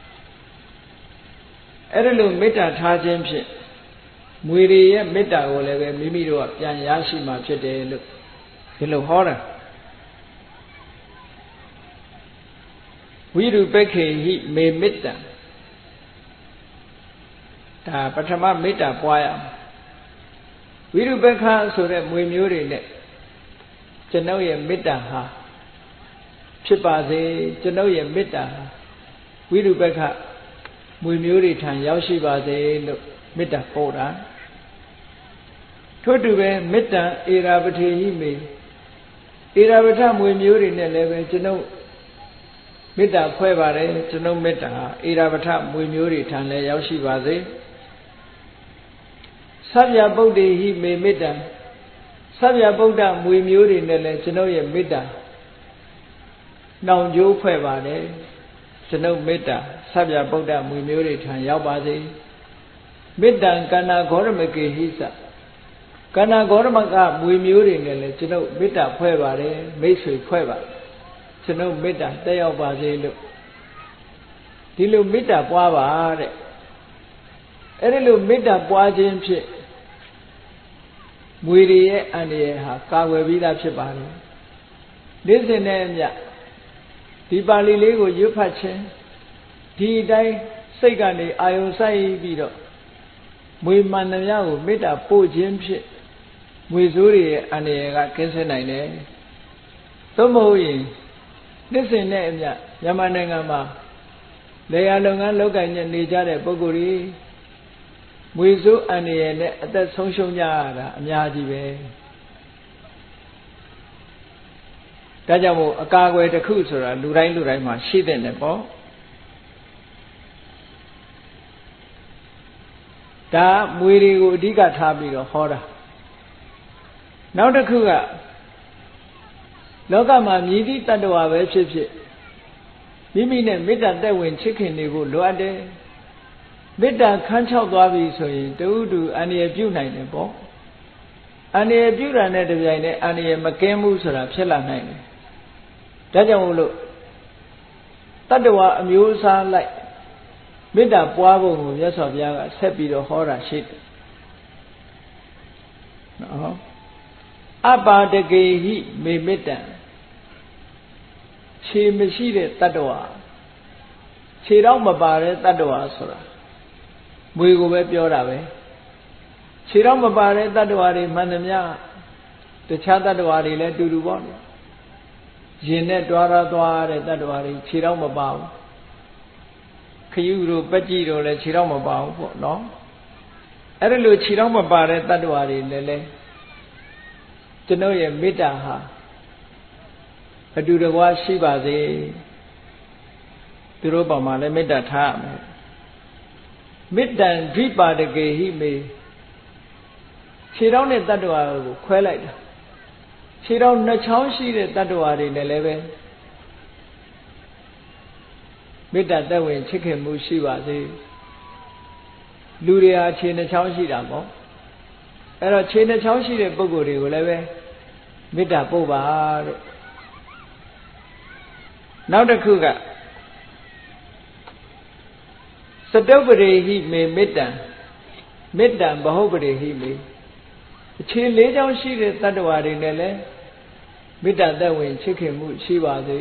အဲ့ဒါလိုမေတ္တာထားခြင်းဖြင့်မွေတွေရဲ့မေတ္တာကိုလည်းပဲမိမိတို့ကပြန်ရရှိမှဖြစ်တယ်လို့ဒီလိုဟောတာဝိရုပက္ခေဟိမေမေတ္တံဒါပထမမေတ္တာပွားရအောင်ဝိရုပက္ခဆိုတဲ့မွေမျိုးတွေနဲ့ကျွန်ုပ်ရဲ့မေတ္တာဟာဖြစ်ပါစေကျွန်ုပ်ရဲ့မေတ္တာဝိရုပက္ခမွေမျိုးတွေထံရောက်ရှိပါစေလို့မေတ္တာပို့တာထို့တူပဲမေတ္တံဧရာပထေဟိမေဧရာပထမွေမျိုးတွေနဲ့လည်းပဲကျွန်ုပ်မေတ္တာဖွဲ့ပါတယ်ကျွန်ုပ်မေတ္တာဧရာပထမွေမျိုးတွေထံလည်းရောက်ရှိပါစေသဗ္ဗယပုဒ္ဒေဟိမေမေတ္တံသဗ္ဗယပုဒ္ဒမွေမျိုးတွေနဲ့လည်းကျွန်ုပ်ရဲ့မေတ္တာနှောင်ကြိုးဖွဲ့ပါတယ်ကျွန်ုပ်မေတ္တာသဗ္ဗယပုဒ္ဒမွေမျိုးတွေထံရောက်ပါစေမေတ္တံကန္နာဂေါရမကေဟိသကန္နာဂေါရမကမွေမျိုးတွေနဲ့လည်းကျွန်ုပ်မေတ္တာဖွဲ့ပါတယ်မိတ်ဆွေဖွဲ့ပါတယ်ကျွန်ုပ်မေတ္တာတက်ရောက်ပါစေလို့ဒီလိုမေတ္တာပွားပါတဲ့အဲ့ဒီလိုမေတ္တာပွားခြင်းဖြင့်မွေတွေရဲ့အန္တရာယ်ဟာကာကွယ်ပြီးသားဖြစ်ပါတယ်နေ့စဉ်နဲ့အမျှဒီပါဠိလေးကိုရွတ်ဖတ်ခြင်းဒီအတိုင်းစိတ်ကနေအာယုံဆိုင်ပြီးတော့မွေမှန်သမျှကိုမေတ္တာပို့ခြင်းဖြင့်မွေဆိုးတွေရဲ့အန္တရာယ်ကကင်းစင်နိုင်တယ်သို့မဟုတ်ရင်နေ့စဉ်နဲ့အမျှမြန်မာနိုင်ငံမှာလေယာလုပ်ငန်းလုပ်ကိုင်နေကြတဲ့ပုဂ္ဂိုလ်တွေမွေဆိုးအန္တရာယ်နဲ့အသက်ဆုံးရှုံးကြရတာအများကြီးပဲဒါကြောင့်မို့အကာအကွယ်တစ်ခုဆိုတာလူတိုင်းလူတိုင်းမှာရှိတဲ့နဲ့ပေါ့ဒါမွေတွေကိုအဓိကထားပြီးတော့ဟောတာနောက်တစ်ခုကလောကမှာမြည်သည့်တတ္တဝါပဲဖြစ်ဖြစ်မိမိနဲ့မေတ္တာတက်ဝင်ချစ်ခင်နေဖို့လိုအပ်တယ်မေတ္တာခန်းချောက်သွားပြီဆိုရင်တူတူအန္တရာယ်ပြုနိုင်တယ်ပေါ့ anh ấy biểu ra này được vậy này anh ấy mà kém mu sửa là phải làm này đã cho một lúc tất cả nhiều sao lại biết đã qua vô ngủ nhớ sọp ra sẽ bị đồ khó ra shit đó apa de ke hi me metan chiမရှိတဲ့တတ္တဝါခြေတော့မပါတဲ့တတ္တဝါဆိုတာမွေကိုပဲပြောတာပဲခြေတော့မပါတဲ့တတ္တဝါတွေမှန်သမျှတခြားတတ္တဝါတွေလည်းတူတူပေါ့ရင်နဲ့တွားရသွားတဲ့တတ္တဝါတွေခြေတော့မပါဘူးခရုတို့ပက်ကြည့်တို့လည်းခြေတော့မပါဘူးပေါ့နော်အဲ့ဒါလို့ခြေတော့မပါတဲ့တတ္တဝါတွေလည်းလဲကျွန်တော်ရဲ့မေတ္တာဟာအတူတကွာရှိပါစေသူတို့ပေါ်မှာလည်းမေတ္တာထားရမယ်မေတ္တံဓိပါဒကေဟိမေခြေတော်နဲ့တတ္တဝါကိုခွဲလိုက်တာခြေတော်နှစ်ချောင်းရှိတဲ့တတ္တဝါတွေနဲ့လည်းပဲမေတ္တာသက်ဝင်ချစ်ခင်မှုရှိပါစေလူတွေဟာခြေနှစ်ချောင်းရှိတာပေါ့အဲ့တော့ခြေနှစ်ချောင်းရှိတဲ့ပုဂ္ဂိုလ်တွေကိုလည်းပဲမေတ္တာပို့ပါတဲ့နောက်တစ်ခုကစတုပ္ပရိဟိမေမေတ္တံမေတ္တံဘဟုပ္ပရိဟိမေအခြေလေးချောင်းရှိတဲ့တတ္တဝါတွေနဲ့လည်းမေတ္တာသက်ဝင်ချစ်ခင်မှုရှိပါစေ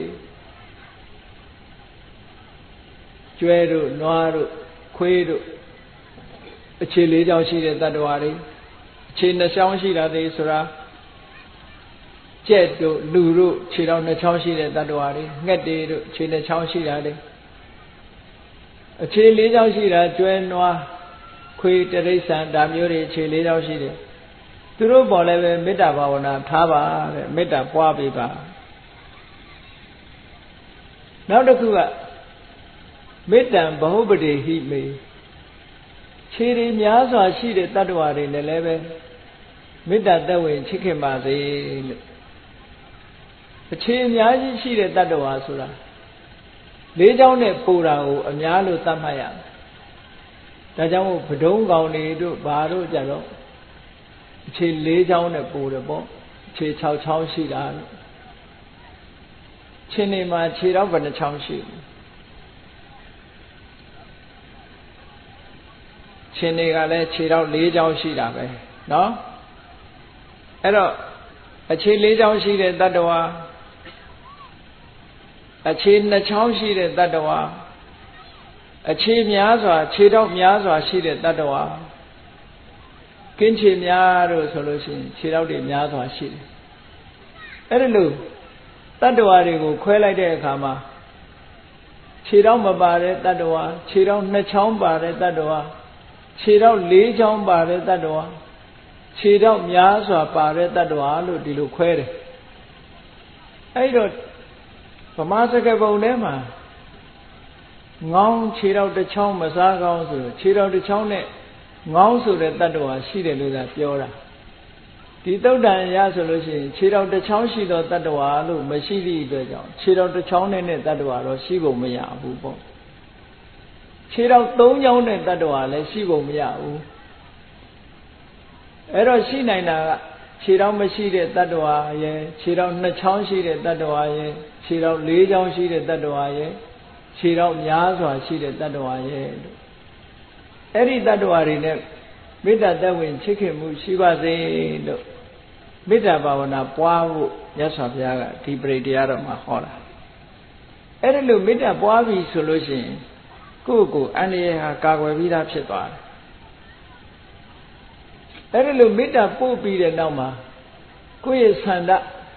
ကျွဲတို့နွားတို့ခွေးတို့အခြေလေးချောင်းရှိတဲ့တတ္တဝါတွေခြေနှစ်ချောင်းရှိတာသေးဆိုတာကြက်တို့လူတို့ခြေတော်နှစ်ချောင်းရှိတဲ့တတ္တဝါတွေငှက်တွေတို့ခြေနှစ်ချောင်းရှိတာလေအခြေလေးချောင်းရှိတာကျွဲနွားခွေးတရိစ္ဆာန်ဒါမျိုးတွေခြေလေးချောင်းရှိတယ်သူတို့ပေါ်လည်းပဲမေတ္တာဘာဝနာထားပါတဲ့မေတ္တာပွားပေးပါနောက်တစ်ခုကမေတ္တံဘဟုပတိဟိမေခြေတွေများစွာရှိတဲ့တတ္တဝါတွေနဲ့လည်းပဲမေတ္တာသက်ဝင်ချစ်ခင်ပါစေလို့အခြေအများကြီးရှိတဲ့တတ္တဝါဆိုတာလေးချောင်းနဲ့ပူတာကိုအများလို့သတ်မှတ်ရမယ်ဒါကြောင့်မို့ဗဒုံးကောင်တွေတို့ဘာတို့ကြတော့အခြေလေးချောင်းနဲ့ပူတယ်ပေါ့အခြေ၆ချောင်းရှိတာလို့ခြေနေမှာခြေတော့ဘယ်နှချောင်းရှိလဲခြေနေကလည်းခြေတော့၄ချောင်းရှိတာပဲเนาะအဲ့တော့အခြေ၄ချောင်းရှိတဲ့တတ္တဝါအခြေနှစ်ချောင်းရှိတဲ့တတ္တဝါအခြေများစွာခြေတော့များစွာရှိတဲ့တတ္တဝါကင်းခြေများတို့ဆိုလို့ရှိရင်ခြေတော့တွေများစွာရှိတယ်အဲ့ဒါလို့တတ္တဝါတွေကိုခွဲလိုက်တဲ့အခါမှာခြေတော့မပါတဲ့တတ္တဝါခြေတော့နှစ်ချောင်းပါတဲ့တတ္တဝါခြေတော့၄ချောင်းပါတဲ့တတ္တဝါခြေတော့များစွာပါတဲ့တတ္တဝါလို့ဒီလိုခွဲတယ်အဲ့တော့ဗမာစကားပုံထဲမှာငေါင်းခြေတော့တစ်ချောင်းမစားကောင်းဆိုခြေတော့တစ်ချောင်းနဲ့ငေါင်းဆိုတဲ့တတ္တဝါရှိတယ်လို့သာပြောတာဒီသုတ်တန်ရဆိုလို့ရှိရင်ခြေတော့တစ်ချောင်းရှိတော့တတ္တဝါလို့မရှိသည့်အတွက်ကြောင့်ခြေတော့တစ်ချောင်းနဲ့တတ္တဝါတော့ရှိဖို့မရဘူးပေါ့ခြေတော့သုံးချောင်းနဲ့တတ္တဝါလည်းရှိဖို့မရဘူးအဲ့တော့ရှိနိုင်တာကခြေတော့မရှိတဲ့တတ္တဝါရဲ့ခြေတော့နှစ်ချောင်းရှိတဲ့တတ္တဝါရဲ့ခြေတော့လေးချောင်းရှိတဲ့တတ္တဝါရဲ့ခြေတော့များစွာရှိတဲ့တတ္တဝါရဲ့လို့အဲ့ဒီတတ္တဝါတွေနဲ့မေတ္တာသက်ဝင်ချစ်ခင်မှုရှိပါစေလို့မေတ္တာဘာဝနာပွားဖို့မြတ်စွာဘုရားကဒီပရိတရားတော်မှာဟောတာအဲ့ဒါလို့မေတ္တာပွားပြီဆိုလို့ရှိရင်ကိုယ့်ကိုယ်အန္တရာယ်ဟာကာကွယ်ပြီးသားဖြစ်သွားတယ်အဲ့ဒါလို့မေတ္တာပို့ပြီးတဲ့နောက်မှာကိုယ့်ရဲ့ဆန္ဒ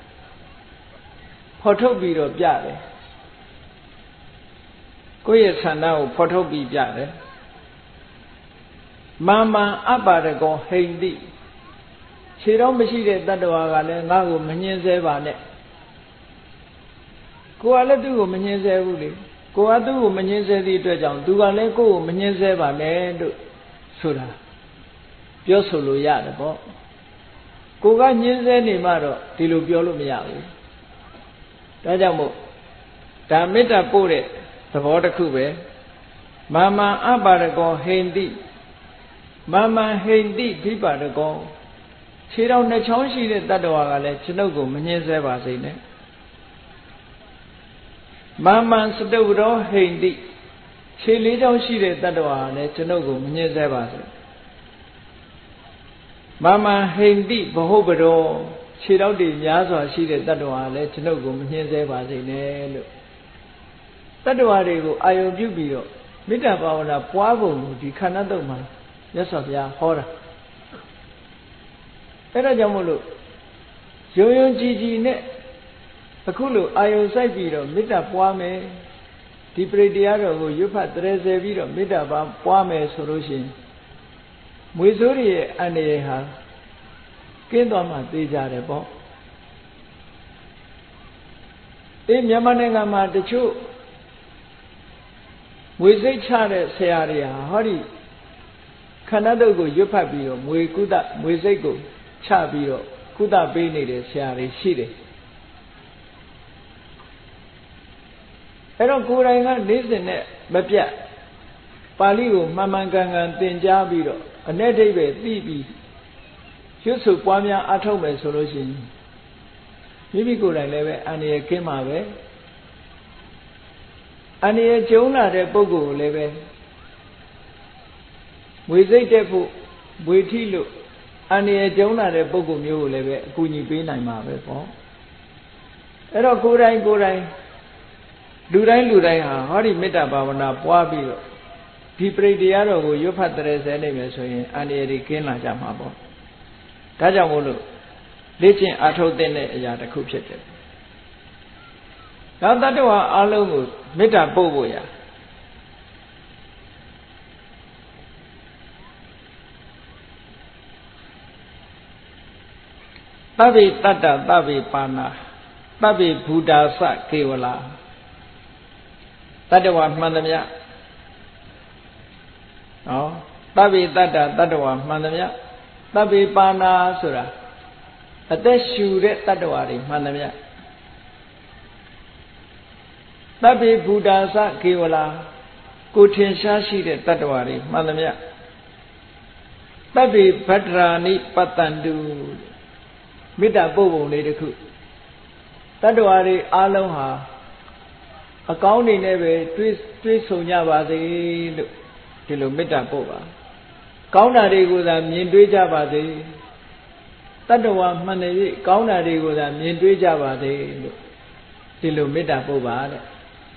ဖော်ထုတ်ပြီးတော့ပြတယ်ကိုယ့်ရဲ့ဆန္ဒကိုဖော်ထုတ်ပြီးပြတယ်မာမံအပ္ပါဒကောဟိန္တိခြေတော့မရှိတဲ့တတ္တဝါကလည်းငါ့ကိုမညှင်းဆဲပါနဲ့ကိုယ်ကလည်းသူ့ကိုမညှင်းဆဲဘူးလေကိုယ်ကသူ့ကိုမညှင်းဆဲသည့်အတွက်ကြောင့်သူကလည်းကိုယ့်ကိုမညှင်းဆဲပါနဲ့လို့ဆိုတာပြောဆိုလို့ရတယ်ပေါ့ကိုကညှင်းဆဲနေမှတော့ဒီလိုပြောလို့မရဘူးဒါကြောင့်မို့ဒါမေတ္တာပို့တဲ့သဘောတစ်ခုပဲမာမံအပ္ပါဒကောဟိန္တိမာမံဟိန္တိဓိပါဒကောခြေတော်နှစ်ချောင်းရှိတဲ့တတ္တဝါကလည်းကျွန်ုပ်ကိုမညှင်းဆဲပါစေနဲ့မာမန်စတုရောဟိန္တိခြေလေးချောင်းရှိတဲ့တတ္တဝါကလည်းကျွန်ုပ်ကိုမညှင်းဆဲပါစေမာမန်ဟိန္တိဘဟုပရောခြေတော်တွေများစွာရှိတဲ့တတ္တဝါကလည်းကျွန်ုပ်ကိုမညှင်းဆဲပါစေနဲ့လို့တတ္တဝါတွေကိုအာယုံပြုပြီးတော့မေတ္တာဘာဝနာပွားပုံကိုဒီခန္ဓာတုတ်မှာမြတ်စွာဘုရားဟောတာအဲ့ဒါကြောင့်မို့လို့ယုံယုံကြည်ကြည်နဲ့အခုလိုအာယုံစိုက်ပြီးတော့မေတ္တာပွားမယ်ဒီပရိတရားတော်ကိုရွတ်ဖတ်တရေဆယ်ပြီးတော့မေတ္တာပါပွားမယ်ဆိုလို့ရှိရင်မွေစိုးတွေရဲ့အန္တရာယ်ဟာကင်းသွားမှသိကြတယ်ပေါ့အေးမြန်မာနိုင်ငံမှာတချို့မွေစိတ်ချတဲ့ဆရာတွေဟာဟောဒီခန္ဓာတုတ်ကိုရွတ်ဖတ်ပြီးတော့မွေကုသမွေစိတ်ကိုချပြီးတော့ကုသပေးနေတဲ့ဆရာတွေရှိတယ်အဲ့တော့ကိုယ်တိုင်ကနေ့စဉ်နဲ့မပြတ်ပါဠိကိုမှန်မှန်ကန်ကန်သင်ကြားပြီးတော့အ내ဒိဋ္ဌိပဲသိပြီးရွတ်ဆိုပွားများအထောက်မယ်ဆိုလို့ရှိရင်မိမိကိုယ်တိုင်လည်းပဲအန္တရာယ်ကင်းမှာပဲအန္တရာယ်ကျုံလာတဲ့ပုဂ္ဂိုလ်ကိုလည်းပဲမွေစိတ်တက်ဖို့မွေထိလို့အန္တရာယ်ကျုံလာတဲ့ပုဂ္ဂိုလ်မျိုးကိုလည်းပဲအကူအညီပေးနိုင်မှာပဲပေါ့အဲ့တော့ကိုယ်တိုင်ကိုယ်တိုင်လူတိုင်းလူတိုင်းဟာဟောဒီမေတ္တာဘာဝနာပွားပြီးတော့ဒီပရိတရားတော်ကိုရွတ်ဖတ်တရေဆဲနေမယ်ဆိုရင်အန္တရာယ်တွေကင်းလာကြမှာပေါ့ဒါကြောင့်မို့လို့လေ့ကျင့်အားထုတ်တဲ့အရာတစ်ခုဖြစ်တယ်နောက်တတ္တဝါအလုံးကိုမေတ္တာပို့ဖို့ရသဗ္ဗေတတ္တသဗ္ဗေပါဏာသဗ္ဗေဘူတာသကေဝလာတတ္တဝါမှန်သမျှနော်သဗ္ဗေတတ္တတတ္တဝါမှန်သမျှသဗ္ဗေပါဏာဆိုတာအသက်ရှူတဲ့တတ္တဝါတွေမှန်သမျှသဗ္ဗေဘူတာသကေဝလာကိုထင်ရှားရှိတဲ့တတ္တဝါတွေမှန်သမျှသဗ္ဗေဗတ္တရာနိပတ္တန္တုမေတ္တာပို့ပုံလေးတစ်ခုတတ္တဝါတွေအားလုံးဟာအကောင်းနေနဲ့ပဲတွေးတွေးဆုံကြပါစေလို့ဒီလိုမေတ္တာပို့ပါကောင်းတာတွေကိုသာမြင်တွေ့ကြပါစေတတ္တဝါမှန်တယ်ကောင်းတာတွေကိုသာမြင်တွေ့ကြပါစေလို့ဒီလိုမေတ္တာပို့ပါတဲ့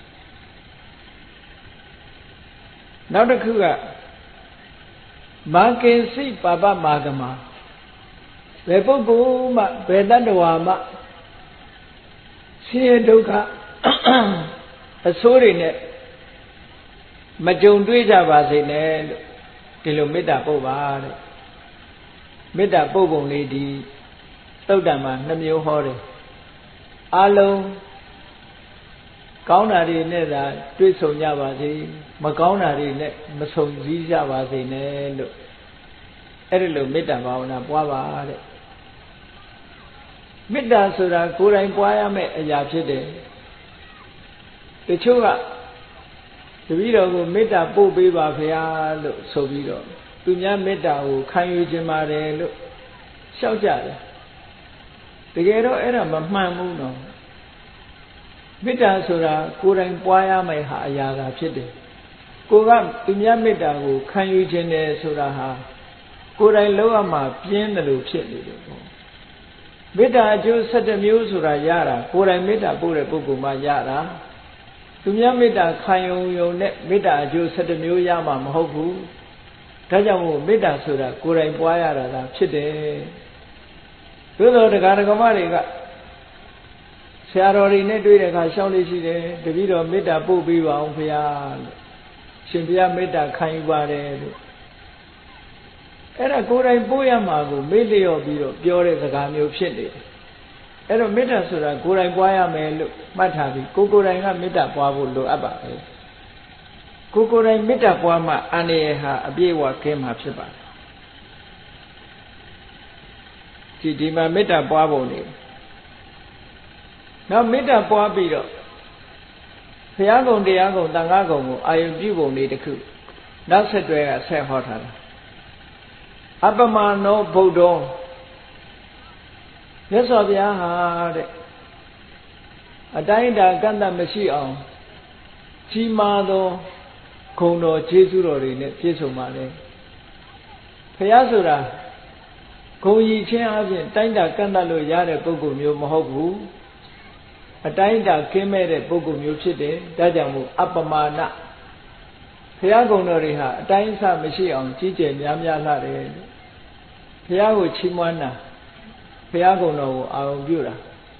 နောက်တစ်ခုကမာကိစိပါပမာဂမဘယ်ပုဂ္ဂိုလ်မှဘယ်တတ္တဝါမှဆင်းရဲဒုက္ခအဆိုးတွေနဲ့မကြုံတွေ့ကြပါစေနဲ့လို့ဒီလိုမေတ္တာပို့ပါတဲ့မေတ္တာပို့ပုံလေးဒီသုတ်တံမှာနှမျိုးဟောတယ်အလုံးကောင်းတာတွေနဲ့သာတွေ့ဆုံကြပါစေမကောင်းတာတွေနဲ့မဆုံစည်းကြပါစေနဲ့လို့အဲ့ဒီလိုမေတ္တာဘာဝနာပွားပါတဲ့မေတ္တာဆိုတာကိုယ်တိုင်ပွားရမယ့်အရာဖြစ်တယ်တချို့ကတပည့်တော်ကိုမေတ္တာပို့ပေးပါဗျာလို့ဆိုပြီးတော့သူများမေတ္တာကိုခံယူခြင်းပါတယ်လို့လျှောက်ကြတယ်တကယ်တော့အဲ့ဒါမမှန်ဘူးနော်မေတ္တာဆိုတာကိုယ်တိုင်ပွားရမယ့်ဟာအရာသာဖြစ်တယ်ကိုကသူများမေတ္တာကိုခံယူခြင်းတယ်ဆိုတာဟာကိုယ်တိုင်လောက်ရမှာပြင်းတယ်လို့ဖြစ်နေတယ်ပေါ့မေတ္တာအကျိုး၁၁မျိုးဆိုတာရတာကိုယ်တိုင်မေတ္တာပို့တဲ့ပုဂ္ဂိုလ်မှရတာသူများမေတ္တာခံယုံယုံနဲ့မေတ္တာအကျိုး၁၁မျိုးရမှာမဟုတ်ဘူးဒါကြောင့်မို့မေတ္တာဆိုတာကိုယ်တိုင်ပွားရတာသာဖြစ်တယ်သို့တော်တရားဓမ္မတွေကဆရာတော်တွေနဲ့တွေ့တဲ့အခါရှောင်းလေးရှိတယ်တပည့်တော်မေတ္တာပို့ပေးပါအောင်ဘုရားလို့ရှင်ဘုရားမေတ္တာခံယူပါတယ်လို့အဲ့ဒါကိုယ်တိုင်ပို့ရမှာကိုမေ့လျော့ပြီးတော့ပြောတဲ့စကားမျိုးဖြစ်နေတယ်အဲ့တော့မေတ္တာဆိုတာကိုယ်တိုင်ပွားရမယ်လို့မှတ်ထားပြီးကိုယ်ကိုယ်တိုင်ကမေတ္တာပွားဖို့လိုအပ်ပါတယ်ကိုယ်ကိုယ်တိုင်မေတ္တာပွားမှအန္တရာယ်ဟာအပြည့်အဝကင်းမှာဖြစ်ပါတယ်ဒီဒီမှာမေတ္တာပွားဖို့နေနောက်မေတ္တာပွားပြီးတော့ဘုရားကုံတရားကုံသံဃာကုံကိုအာယုပြုပုံလေးတစ်ခုနောက်ဆက်တွဲကဆက်ဟောထားတာအပမနောဗုဒ္ဓောမြတ်စွာဘုရားဟာတဲ့အတိုင်းအတာကန့်သတ်မရှိအောင်ကြီးမားသောဂုဏ်တော်ကျေးဇူးတော်တွေနဲ့ပြည့်စုံပါလေဘုရားဆိုတာဂုဏ်ရည်ချင်းအပြင်တိုင်းတာကန့်သတ်လို့ရတဲ့ပုဂ္ဂိုလ်မျိုးမဟုတ်ဘူးအတိုင်းတာကင်းမဲ့တဲ့ပုဂ္ဂိုလ်မျိုးဖြစ်တယ်ဒါကြောင့်မို့အပ္ပမာဏဘုရားဂုဏ်တော်တွေဟာအတိုင်းအဆမရှိအောင်ကြီးကျယ်များများလှတယ်ဘုရားကိုချီးမွမ်းတာဘုရားဂုဏ်တော်ကိုအာရုံပြုတာ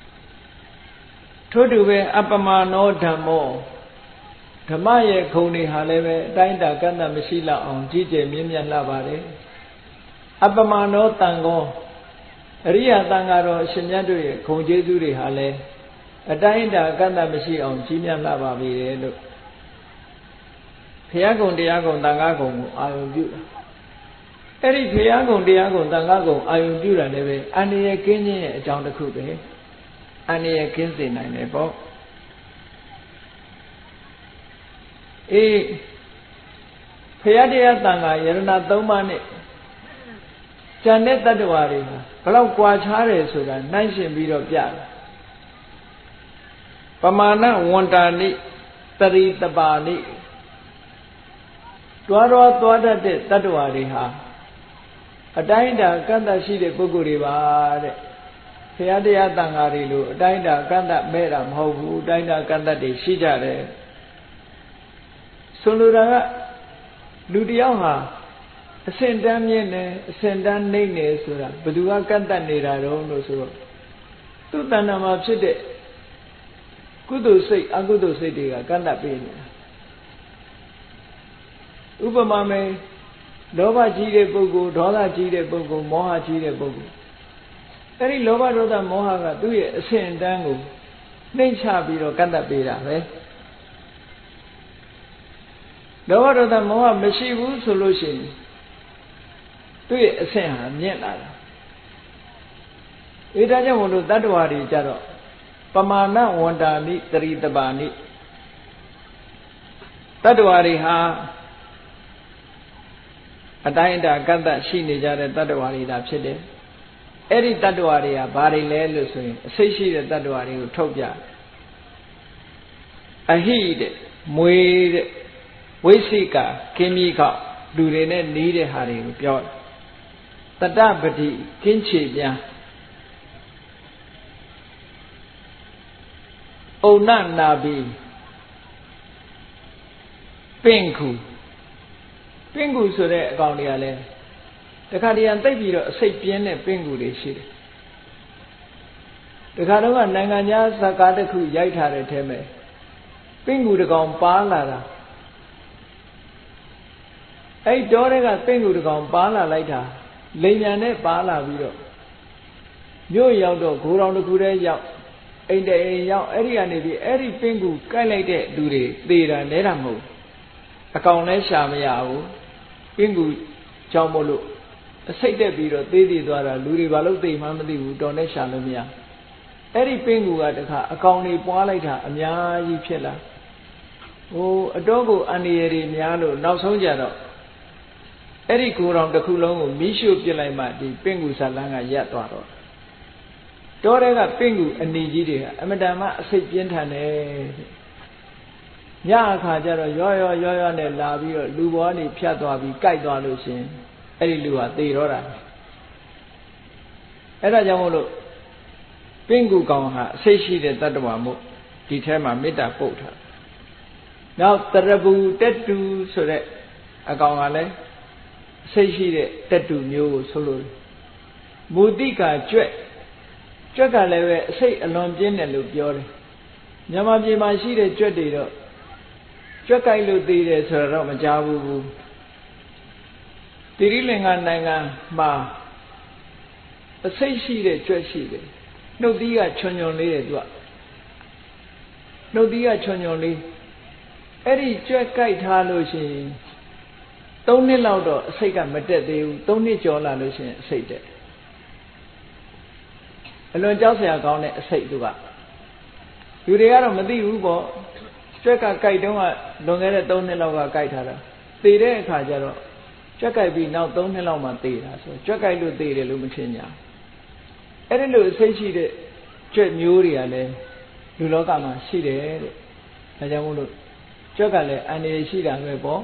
ထို့တူပဲအပ္ပမာနောဓမ္မောဓမ္မရဲ့ဂုဏ်တွေဟာလည်းပဲအတိုင်းတာကန့်သတ်မရှိလောက်အောင်ကြီးကျယ်မြင့်မြတ်လှပါတယ်အပ္ပမာနောတန်ခောအရိယတန်ဃာတော်အရှင်မြတ်တို့ရဲ့ဂုဏ်ကျေးဇူးတွေဟာလည်းအတိုင်းတာကန့်သတ်မရှိအောင်ကြီးမြတ်လှပါပြီလေလို့ဘုရားဂုဏ်တရားဂုဏ်တန်ခါဂုဏ်ကိုအာရုံပြုတာအဲ့ဒီဘုရားဂုဏ်တရားဂုဏ်တန်ခါဂုဏ်အာရုံပြုတာလည်းပဲအန္တရာယ်ကင်းခြင်းရဲ့အကြောင်းတစ်ခုပဲအန္တရာယ်ကင်းစေနိုင်တယ်ပေါ့အေးဘုရားတရားတန်ခါယရဏသုံးပါးနဲ့ဉာဏ်နဲ့တတ္တဝါတွေဟာဘလောက်ကွာခြားတယ်ဆိုတာနှိုင်းရှင်ပြီးတော့ပြတယ်ပမာဏဝန္တာနိတရိတပါနိတွားတော့သွားတတ်တဲ့တတ္တဝါတွေဟာအတိုင်းတာကန့်သတ်ရှိတဲ့ပုဂ္ဂိုလ်တွေပါတဲ့ဘုရားတရားတန်ခါတွေလို့အတိုင်းတာကန့်သတ်မဲ့တာမဟုတ်ဘူးအတိုင်းတာကန့်သတ်တွေရှိကြတယ်ဆိုလိုတာကလူတယောက်ဟာအစင်တန်းမြင့်နေအစင်တန်းနှိမ့်နေဆိုတာဘယ်သူကကန့်သတ်နေတာတော့လို့ဆိုတော့သူ့တဏ္ဍာမှာဖြစ်တဲ့ကုသိုလ်စိတ်အကုသိုလ်စိတ်တွေကကန့်သတ်ပေးနေတာဥပမာမယ်လောဘကြီးတဲ့ပုဂ္ဂိုလ်ဒေါသကြီးတဲ့ပုဂ္ဂိုလ်မောဟကြီးတဲ့ပုဂ္ဂိုလ်အဲ့ဒီလောဘဒေါသမောဟကသူ့ရဲ့အဆင့်အတန်းကိုနှိမ့်ချပြီးတော့ကန့်သတ်ပေးတာပဲလောဘဒေါသမောဟမရှိဘူးဆိုလို့ရှိရင်သူ့ရဲ့အဆင့်ဟာမြင့်လာတာအဲဒါကြောင့်မလို့တတ္တဝါတွေကြတော့ပမာဏဝန္တာနိတရိတပါနိတတ္တဝါတွေဟာအတိုင်းအတာကန့်သတ်ရှိနေကြတဲ့တတ္တဝါတွေဒါဖြစ်တယ်အဲ့ဒီတတ္တဝါတွေကဘာတွေလဲလို့ဆိုရင်အစိတ်ရှိတဲ့တတ္တဝါတွေကိုထုတ်ပြအဟိတဲ့မွေတဲ့ဝိသိကကင်းကြီးကောက်လူတွေနဲ့နီးတဲ့ဟာတွေကိုပြောတတ္တပတိကင်းချေပြန်ဩနနာဘီပင်ခုပင်ကူဆိုတဲ့အကောင်တွေကလည်းတခါတည်းရန်သိပ်ပြီးတော့အစိတ်ပြင်းတဲ့ပင်ကူတွေရှိတယ်တခါတော့ကနိုင်ငံခြားဇာကားတစ်ခုရိုက်ထားတဲ့ထဲမှာပင်ကူတစ်ကောင်ပါလာတာအဲ့တောတွေကပင်ကူတစ်ကောင်ပါလာလိုက်တာလိမ်ညာနဲ့ပါလာပြီးတော့မြို့ရောက်တော့ဂိုးတော်တစ်ခုတည်းရောက်အိမ်တအိမ်ရောက်အဲ့ဒီကနေပြီးအဲ့ဒီပင်ကူကိုက်လိုက်တဲ့လူတွေသေတာနဲတာမဟုတ်အကောင်လည်းရှာမရဘူးပင်ကူကြောင့်မို့လို့အစိတ်တက်ပြီးတော့သေးသေးသွားတာလူတွေဘာလို့သိမှမသိဘူးတော်နဲ့ရှာလို့မရအဲ့ဒီပင်ကူကတခါအကောင်တွေပွားလိုက်တာအများကြီးဖြစ်လာဟိုအတော့ကိုအန္တရာယ်တွေများလို့နောက်ဆုံးကြတော့အဲ့ဒီကိုယ်တော်တစ်ခုလုံးကိုမီးရှို့ပစ်လိုက်မှဒီပင်ကူဇာလန်းကရပ်သွားတော့တောတွေကပင်ကူအနီကြီးတွေကအမတန်မှအစိတ်ပြင်းထန်တယ်ညအခါကျတော့ရောရောရောရောနဲ့လာပြီးတော့လူဘောကနေဖြတ်သွားပြီးကြိုက်သွားလို့ရှင်အဲ့ဒီလူဟာသေတော့တာအဲ့ဒါကြောင့်မို့လို့ပင်ကူကောင်ဟာအစိတ်ရှိတဲ့တတ္တဝါမို့ဒီထဲမှာမေတ္တာပုတ်ထားနောက်တရဘူတက်တူဆိုတဲ့အကောင်ကလည်းအစိတ်ရှိတဲ့တက်တူမျိုးကိုဆိုလို့မူတိကာကျွက်ကျွက်ကလည်းပဲအစိတ်အလွန်ပြင်းတယ်လို့ပြောတယ်မြန်မာပြည်မှာရှိတဲ့ကျွက်တွေတော့ကျွက်ကြိုက်လို့သေးတယ်ဆိုတော့မကြားဘူးဘူးတိရိလင်္ကာနိုင်ငံမှာအစိတ်ရှိတဲ့ကျွက်ရှိတယ်နှုတ်သီးကချွန်ချွန်လေးတယ်သူကနှုတ်သီးကချွန်ချွန်လေးအဲ့ဒီကျွက်ကြိုက်ထားလို့ရှိရင်သုံးနှစ်လောက်တော့အစိတ်ကမတက်သေးဘူးသုံးနှစ်ကျော်လာလို့ရှိရင်အစိတ်တက်အလွန်ကြောက်စရာကောင်းတဲ့အစိတ်သူကလူတွေကတော့မသိဘူးပေါ့ကျွက်ကကြိုက်တုန်းကလွန်ခဲ့တဲ့သုံးနှစ်လောက်ကကြိုက်ထားတာသေတဲ့အခါကျတော့ကျွက်ကြိုက်ပြီးနောက်သုံးနှစ်လောက်မှသေတာဆိုကျွက်ကြိုက်လို့သေတယ်လို့မထင်ကြအဲ့ဒီလိုစိတ်ရှိတဲ့ကြွက်မျိုးတွေကလည်းလူလောကမှာရှိတယ်တဲ့ဒါကြောင့်မို့လို့ကြွက်ကလည်းအန္တရာယ်ရှိတာပဲပေါ့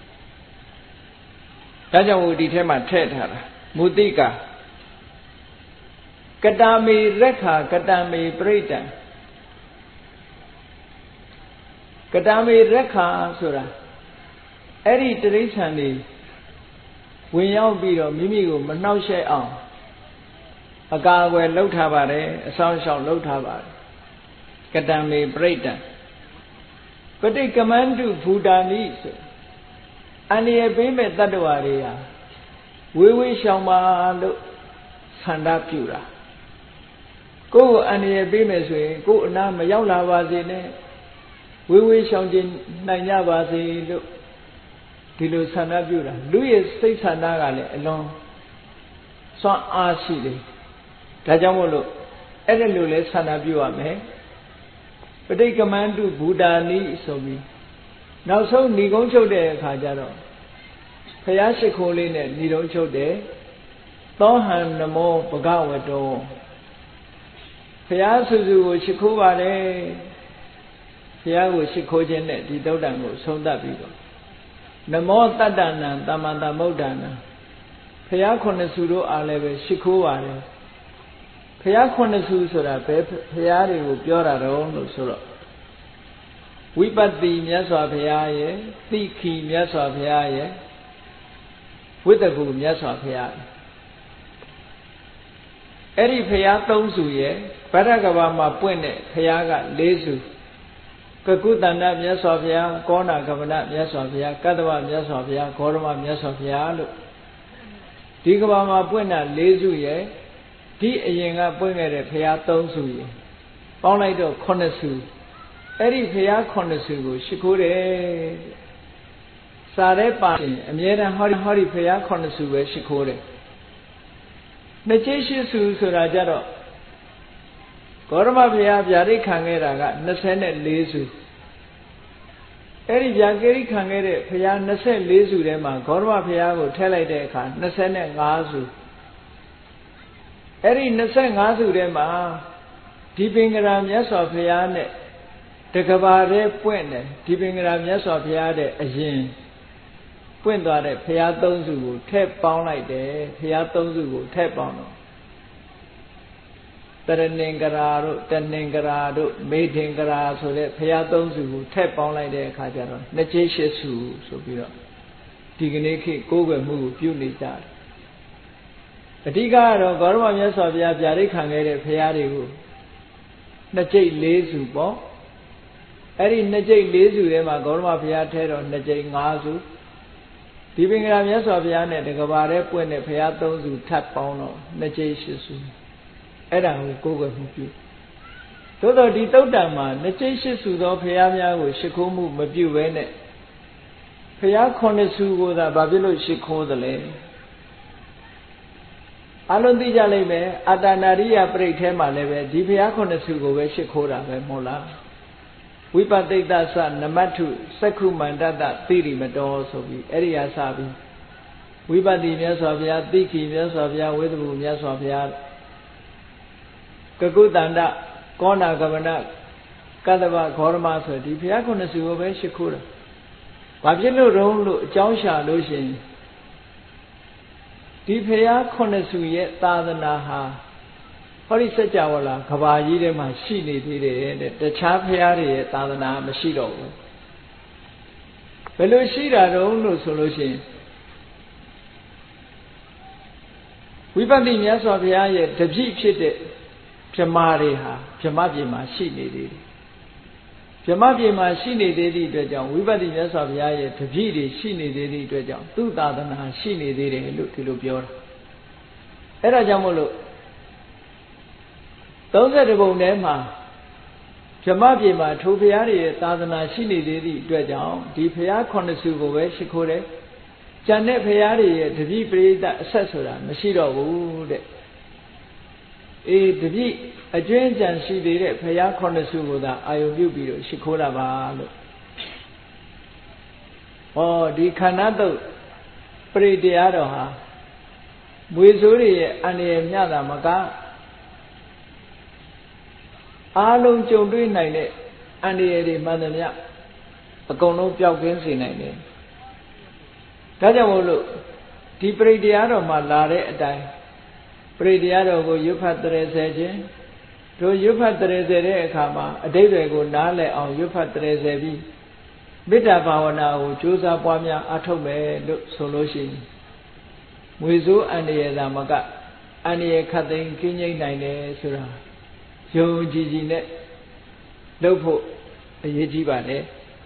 ဒါကြောင့်မို့ဒီထဲမှာထည့်ထားတာမုတိကာကတာမေရက်ခာကတာမေပရိဒံကတာမေရက်ခာဆိုတာအဲ့ဒီတိရစ္ဆာန်တွေဝင်ရောက်ပြီးတော့မိမိကိုမနှောက်ယှက်အောင်အကာအကွယ်လှုပ်ထားပါတယ်အဆောင်ရှောက်လှုပ်ထားပါတယ်ကတံမေပရိဒံပဋိကမန္တုဘူတာနိဆိုအန္တရာယ်ပေးမဲ့တတ္တဝါတွေဟာဝေးဝေးရှောင်ပါလို့ဆန္ဒပြုတာကိုယ်ကိုအန္တရာယ်ပေးမယ်ဆိုရင်ကိုယ်အနာမရောက်လာပါစေနဲ့ဝေးဝေးရှောင်ကျင်နိုင်ကြပါစေလို့ဒီလိုဆန္ဒပြုတာလူရဲ့စိတ်ဆန္ဒကလည်းအလွန်စွမ်းအားရှိတယ်ဒါကြောင့်မို့လို့အဲ့ဒါလိုလဲဆန္ဒပြုရမယ်ပဋိကမန္တုဘူတာနိဆိုပြီးနောက်ဆုံးဏီကုန်းချုပ်တဲ့အခါကျတော့ဘုရားရှိခိုးလေးနဲ့ဏီကုန်းချုပ်တယ်သောဟံနမောဘဂဝတောဘုရားစုစုကိုရှိခိုးပါတယ်ဘုရားကိုရှိခိုးခြင်းနဲ့ဒီသုတ်တံကိုဆုံးသတ်ပြီးတော့နမောတတ္တနံသမ္မာသမ္ဗုဒ္ဓနာဘုရားခုနှစ်စုတို့အားလည်းပဲရှိခိုးပါတယ်ဘုရားခုနှစ်စုဆိုတာဘယ်ဘုရားတွေကိုပြောတာတော့လို့ဆိုတော့ဝိပတ္တိမြတ်စွာဘုရားရဲ့သိခိမြတ်စွာဘုရားရဲ့ဝိတ္တကူမြတ်စွာဘုရားအဲ့ဒီဘုရားသုံးစုရဲ့ဗဒ္ဒကဘာမှာပွင့်တဲ့ဘုရားကလေးစုကကုတန္တမြတ်စွာဘုရားကောဏကမနမြတ်စွာဘုရားကတ္တဝမြတ်စွာဘုရားဂေါရမမြတ်စွာဘုရားလို့ဒီကဘာမှာပွင့်တာလေးစုရဲ့ဒီအရင်ကပွင့်ခဲ့တဲ့ဘုရားသုံးစုရဲ့ပေါင်းလိုက်တော့ခုနှစ်စုအဲ့ဒီဘုရားခုနှစ်စုကိုရှိခိုးတယ်စာရဲပါရင်အမြဲတမ်းဟောဒီဟောဒီဘုရားခုနှစ်စုပဲရှိခိုးတယ်နှစ်ချေရှိစုဆိုတာကြတော့ဂေါရမဘုရားဗျာဒိတ်ခံခဲ့တာက၂၄စုအဲ့ဒီဗျာကိရိခံခဲ့တဲ့ဘုရား၂၄စုထဲမှာဂေါရမဘုရားကိုထည့်လိုက်တဲ့အခါ၂၅စုအဲ့ဒီ၂၅စုထဲမှာဒီပင်ကရာမြတ်စွာဘုရားနဲ့တကဘာတဲ့ပွင့်တယ်ဒီပင်ကရာမြတ်စွာဘုရားတဲ့အရင်ပွင့်သွားတဲ့ဘုရားသုံးစုကိုထည့်ပေါင်းလိုက်တယ်ဘုရားသုံးစုကိုထည့်ပေါင်းတော့တရဏင်္ဂရာတို့တဏင်္ဂရာတို့မေထင်္ဂရာဆိုတဲ့ဘုရားသုံးစုကိုထည့်ပေါင်းလိုက်တဲ့အခါကျတော့နှစ်ချေရှစ်စုဆိုပြီးတော့ဒီကနေ့ခေတ်ကိုးကွယ်မှုကိုပြုနေကြတယ်အဓိကကတော့ဂေါရမမြတ်စွာဘုရားဗျာဒိတ်ခံခဲ့တဲ့ဘုရားတွေကိုနှစ်ကျိတ်လေးစုပေါ့အဲ့ဒီနှစ်ကျိတ်လေးစုထဲမှာဂေါရမဘုရားထဲတော့နှစ်ကျိတ်ငါးစုဒီပင်ကရာမြတ်စွာဘုရားနဲ့တကဘာတဲ့ပွင့်တဲ့ဘုရားသုံးစုထပ်ပေါင်းတော့နှစ်ကျိတ်ရှစ်စုအဲ့ဒါကိုကိုးကွယ်မှုပြုသို့တော့ဒီတုတ်တံမှာနှစ်ကျိတ်ရှစ်စုသောဘုရားများကိုရှိခိုးမှုမပြုဘဲနဲ့ဘုရားခုနှစ်စုကိုသာဘာဖြစ်လို့ရှိခိုးသလဲအလုံးသိကြလိမ့်မယ်အတ္တနာရိယပရိတ်ထဲမှာလည်းပဲဒီဘုရားခုနှစ်စုကိုပဲရှိခိုးတာပဲမဟုတ်လားဝိပဿိတ္တသနမတ္ထုစက္ခုမန္တတသိရိမတောဆိုပြီးအဲ့ဒီဟာစပြီးဝိပဿိမြတ်စွာဘုရားသိခိမြတ်စွာဘုရားဝိသဘူမြတ်စွာဘုရားကကုတန္တကောဏကမနကတ္တဗဂေါရမဆိုဒီဘုရားခုနှစ်စုကိုပဲရှိခိုးတာဘာဖြစ်လို့တုံးလို့အကြောင်းရှာလို့ရှိရင်ဒီဘုရားခုနှစ်စုရဲ့သာသနာဟာဟောဒီစัจ java လာကဘာကြီးထဲမှာရှိနေသေးတယ်တဲ့တခြားဘုရားတွေရဲ့သာသနာမရှိတော့ဘူးဘယ်လိုရှိတာတုံးလို့ဆိုလို့ရှိရင်ဝိပဿနာမြတ်စွာဘုရားရဲ့တပြည့်ဖြစ်တဲ့ဗြဟ္မာတွေဟာဗြဟ္မပြည်မှာရှိနေသေးတယ်ဗြဟ္မပြည်မှာရှိနေသေးသည့်အတွက်ကြောင့်ဝိပဿနာမြတ်စွာဘုရားရဲ့တပြည့်တွေရှိနေသေးသည့်အတွက်ကြောင့်သူ့သာသနာရှိနေသေးတယ်လို့ဒီလိုပြောတာအဲ့ဒါကြောင့်မို့လို့သုံးဆယ်တပုံထဲမှာဗြဟ္မပြည်မှာထိုဘုရားတွေရဲ့သာသနာရှိနေသေးသည့်အတွက်ကြောင့်ဒီဘုရားခုနှစ်စုကိုပဲရှိခိုးတယ်ကျန်တဲ့ဘုရားတွေရဲ့တပြည့်ပရိသတ်အဆက်ဆိုတာမရှိတော့ဘူးတဲ့အေးတပြည့်အကျွင်းကြံရှိသေးတဲ့ဘုရားခုနှစ်စုကိုသာအာယုပြုပြီးတော့ရှိခိုးတာပါလို့ဟောဒီခန္ဓာတုတ်ပရိတရားတော်ဟာမွေဆိုးတွေရဲ့အန္တရာယ်မြတာမကအားလုံးကြုံတွေ့နိုင်တဲ့အန္တရာယ်တွေမှန်သမျှအကုန်လုံးပျောက်ကင်းစေနိုင်တယ်ဒါကြောင့်မို့လို့ဒီပရိတရားတော်မှာလာတဲ့အတိုင်းပရိတရားတော်ကိုရွတ်ဖတ်တရေဆဲခြင်းတို့ရွတ်ဖတ်တရေဆဲတဲ့အခါမှာအတိတ်တွေကိုနားလည်အောင်ရွတ်ဖတ်တရေဆဲပြီးမေတ္တာဘာဝနာကိုကြိုးစားပွားများအားထုတ်မယ်လို့ဆိုလို့ရှိရင်ငွေစိုးအန္တရာယ်သာမကအန္တရာယ်ခတ်သိမ်းကင်းငြိမ့်နိုင်တယ်ဆိုတာယုံကြည်ကြည်နဲ့လုပ်ဖို့အရေးကြီးပါတယ်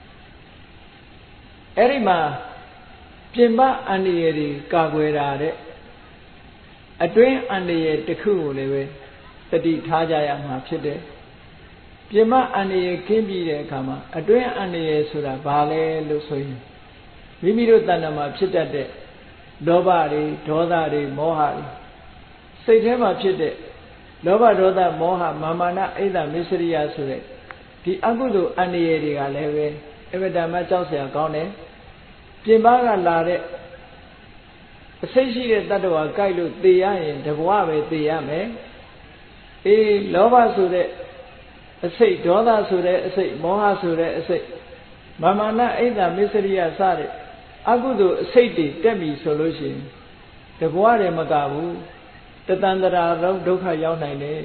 အဲ့ဒီမှာပြင်ပအန္တရာယ်တွေကာကွယ်တာတဲ့အတွင်းအန္တရာယ်တစ်ခုကိုလည်းပဲတတိထားကြရမှာဖြစ်တယ်ပြင်ပအန္တရာယ်ကင်းပြီးတဲ့အခါမှာအတွင်းအန္တရာယ်ဆိုတာဘာလဲလို့ဆိုရင်မိမိတို့တဏ္ဍာမှာဖြစ်တတ်တဲ့လောဘတွေဒေါသတွေမောဟတွေစိတ်ထဲမှာဖြစ်တဲ့လောဘဒေါသမောဟမာမာနအိဒါမစ္စရိယဆိုတဲ့ဒီအကုသိုလ်အန္တရာယ်တွေကလည်းပဲအဗ္ဗဓမ္မကြောက်เสียကောင်းတယ်ပြင်ပကလာတဲ့အစိတ်ရှိတဲ့တတ္တဝါကြိုက်လို့သေရရင်တဘဝပဲသေရမယ်အေးလောဘဆိုတဲ့အစိတ်ဒေါသဆိုတဲ့အစိတ်မောဟဆိုတဲ့အစိတ်မာမာနအိဒါမစ္စရိယစတဲ့အကုသိုလ်အစိတ်တွေတက်ပြီဆိုလို့ရှိရင်တဘဝတည်းမကဘူးတတန္တရာလုံးဒုက္ခရောက်နိုင်တယ်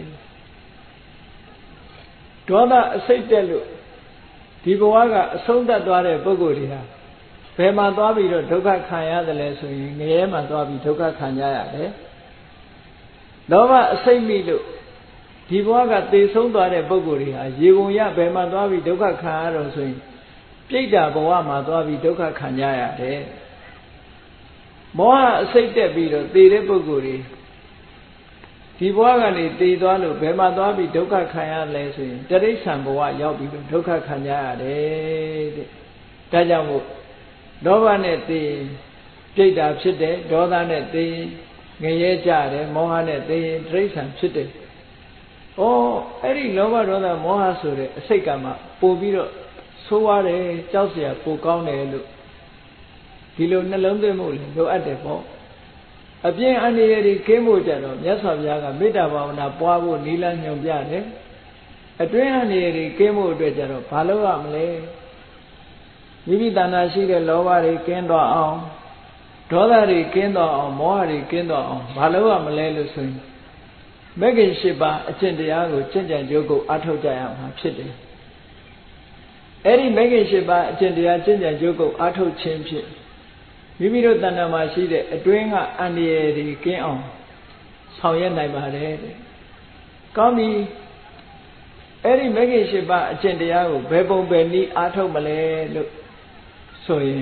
ဒေါသအစိတ်တက်လို့ဒီဘဝကအဆုံးသတ်သွားတဲ့ပုဂ္ဂိုလ်တွေဟာဘယ်မှာသွားပြီးတော့ဒုက္ခခံရတယ်လဲဆိုရင်ငရဲမှာသွားပြီးဒုက္ခခံကြရတယ်လောဘအစိတ်မိလို့ဒီဘဝကသေဆုံးသွားတဲ့ပုဂ္ဂိုလ်တွေဟာရေကုန်ရဘယ်မှာသွားပြီးဒုက္ခခံရတော့ဆိုရင်ပြိတ္တာဘဝမှာသွားပြီးဒုက္ခခံကြရတယ်မောဟအစိတ်တက်ပြီးတော့သေတဲ့ပုဂ္ဂိုလ်တွေဒီဘဝကနေသေသွားလို့ဘယ်မှာသွားပြီးဒုက္ခခံရလဲဆိုရင်တရိစ္ဆာန်ဘဝရောက်ပြီးဒုက္ခခံကြရတယ်တဲ့ဒါကြောင့်မို့လောဘနဲ့သေပြိတ္တာဖြစ်တယ်ဒေါသနဲ့သေငရဲကြတယ်မောဟနဲ့သေတရိစ္ဆာန်ဖြစ်တယ်ဩအဲ့ဒီလောဘဒေါသမောဟဆိုတဲ့အစိတ်ကမှပို့ပြီးတော့ဆိုးွားတယ်ကြောက်เสียပိုကောင်းတယ်လို့ဒီလိုနှလုံးသွင်းမှုလိုအပ်တယ်ပေါ့အပြင်းအန္တရာယ်တွေကင်းဖို့ကြတော့မြတ်စွာဘုရားကမေတ္တာဘာဝနာပွားဖို့နိလညွှန်ပြတယ်အတွင်းအန္တရာယ်တွေကင်းဖို့အတွက်ကြတော့ဘာလုပ်ရမလဲမိမိတဏ္ဍာရှိတဲ့လောဘတွေကင်းသွားအောင်ဒေါသတွေကင်းသွားအောင်မောဟတွေကင်းသွားအောင်ဘာလုပ်ရမလဲလို့ဆိုရင်မဂ္ဂင်၈ပါးအကျင့်တရားကိုကျင့်ကြံကြိုးကိုအားထုတ်ကြရမှာဖြစ်တယ်အဲ့ဒီမဂ္ဂင်၈ပါးအကျင့်တရားကျင့်ကြံကြိုးကိုအားထုတ်ခြင်းဖြင့်မိမိတို့တဏ္ဍာမှာရှိတဲ့အတွင်းကအန္တရာယ်တွေကင်းအောင်ဆောင်ရွက်နိုင်ပါတယ်တဲ့ကောင်းပြီအဲ့ဒီမဂ္ဂင်၈ပါးအကျင့်တရားကိုဘယ်ပုံဘယ်နည်းအားထုတ်မလဲလို့ဆိုရင်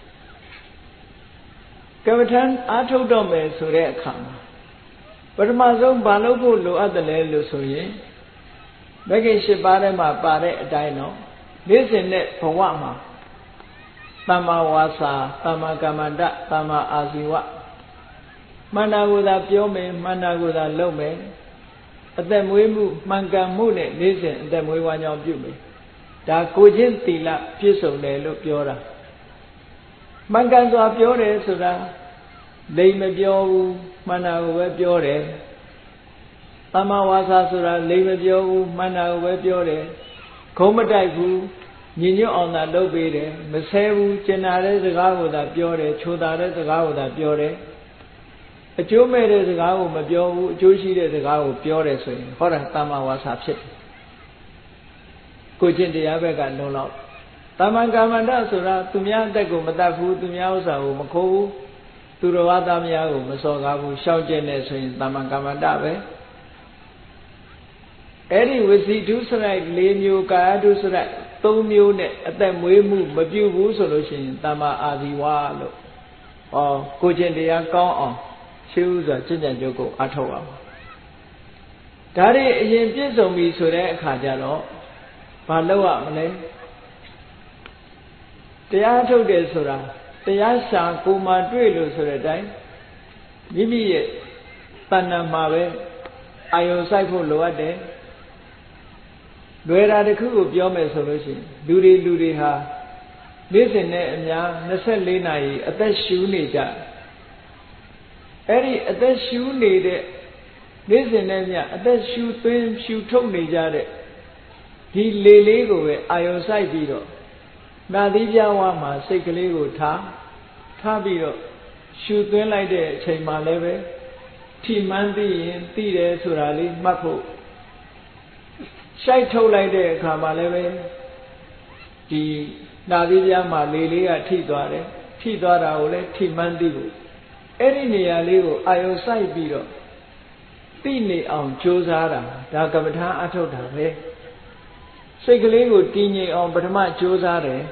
ကမ္မထံအားထုတ်တော့မယ်ဆိုတဲ့အခါမှာပထမဆုံးဘာလုပ်ဖို့လိုအပ်တယ်လဲလို့ဆိုရင်မဂ္ဂင်၈ပါးထဲမှာပါတဲ့အတိုင်းတော့နေ့စဉ်နဲ့ဘဝမှာသမ္မာဝါစာသမ္မာကမ္မန္တသမ္မာအာဇီဝမှန်တာကိုသာပြောမယ်မှန်တာကိုသာလုပ်မယ်အသက်မွေးမှုမှန်ကန်မှုနဲ့နေ့စဉ်အသက်မွေးဝမ်းကြောင်းပြုမယ်ဒါကိုချင်းသီလပြည့်စုံတယ်လို့ပြောတာမှန်ကန်စွာပြောတယ်ဆိုတာလိမ်မပြောဘူးမှန်တာကိုပဲပြောတယ်သမ္မာဝါစာဆိုတာလိမ်မပြောဘူးမှန်တာကိုပဲပြောတယ်ခုံးမတိုက်ဘူးညီညွတ်အောင်သာလုပ်ပေးတယ်မဆဲဘူးကျင်နာတဲ့စကားကိုသာပြောတယ်ချိုတာတဲ့စကားကိုသာပြောတယ်အကျိုးမဲ့တဲ့စကားကိုမပြောဘူးအကျိုးရှိတဲ့စကားကိုပြောတယ်ဆိုရင်ဟောတာသမ္မာဝါစာဖြစ်တယ်ကိုကျင့်တရားဘက်ကလုံလောက်သမ္မာကမ္မန္တဆိုတာသူများအသက်ကိုမတတ်ဘူးသူများဥစ္စာကိုမခိုးဘူးသူတော်ဘာသားများကိုမစော်ကားဘူးရှောက်ကျင့်နေဆိုရင်သမ္မာကမ္မန္တပဲအဲ့ဒီဝစီဒုစရိုက်၄မျိုးကာယဒုစရိုက်၃မျိုးနဲ့အသက်မွေးမှုမပြုဘူးဆိုလို့ရှိရင်သမ္မာအာဇီဝလို့ဟောကိုကျင့်တရားကောင်းအောင်ရှင်းဥစွာကျင့်ကြံကြုတ်ကိုအားထုတ်အောင်ဒါတွေအရင်ပြည့်စုံပြီဆိုတဲ့အခါကျတော့ဘာလုပ်ရမလဲတရားထုတ်တယ်ဆိုတာတရားရှာကိုမှတွေ့လို့ဆိုတဲ့အတိုင်းမိမိရဲ့တဏ္ဍာမှာပဲအာယုံစိုက်ဖို့လိုအပ်တယ်လွယ်တာတစ်ခုကိုပြောမယ်ဆိုလို့ရှိရင်လူတွေလူတွေဟာနေ့စဉ်နဲ့အများ၂၄နာရီအသက်ရှူနေကြအဲ့ဒီအသက်ရှူနေတဲ့နေ့စဉ်နဲ့အများအသက်ရှူသွင်းရှူထုတ်နေကြတဲ့ဒီလေလေးကိုပဲအာယုံစိုက်ပြီးတော့နာသီးပြဝါမှာစိတ်ကလေးကိုထားထားပြီးတော့ရှူသွင်းလိုက်တဲ့အချိန်မှလည်းပဲထိမှန်းသိရင်သိတယ်ဆိုတာလေးမှတ်ဖို့ရှိုက်ထုတ်လိုက်တဲ့အခါမှာလည်းပဲဒီနာသီးပြမှာလေလေးကထိသွားတယ်ထိသွားတာကိုလည်းထိမှန်းသိဖို့အဲ့ဒီနေရာလေးကိုအာယုံစိုက်ပြီးတော့သိနေအောင်ကြိုးစားတာဒါကမ္မထာအထုတ်တာပဲစိတ်ကလေးကိုတည်ငြိမ်အောင်ပထမကြိုးစားတယ်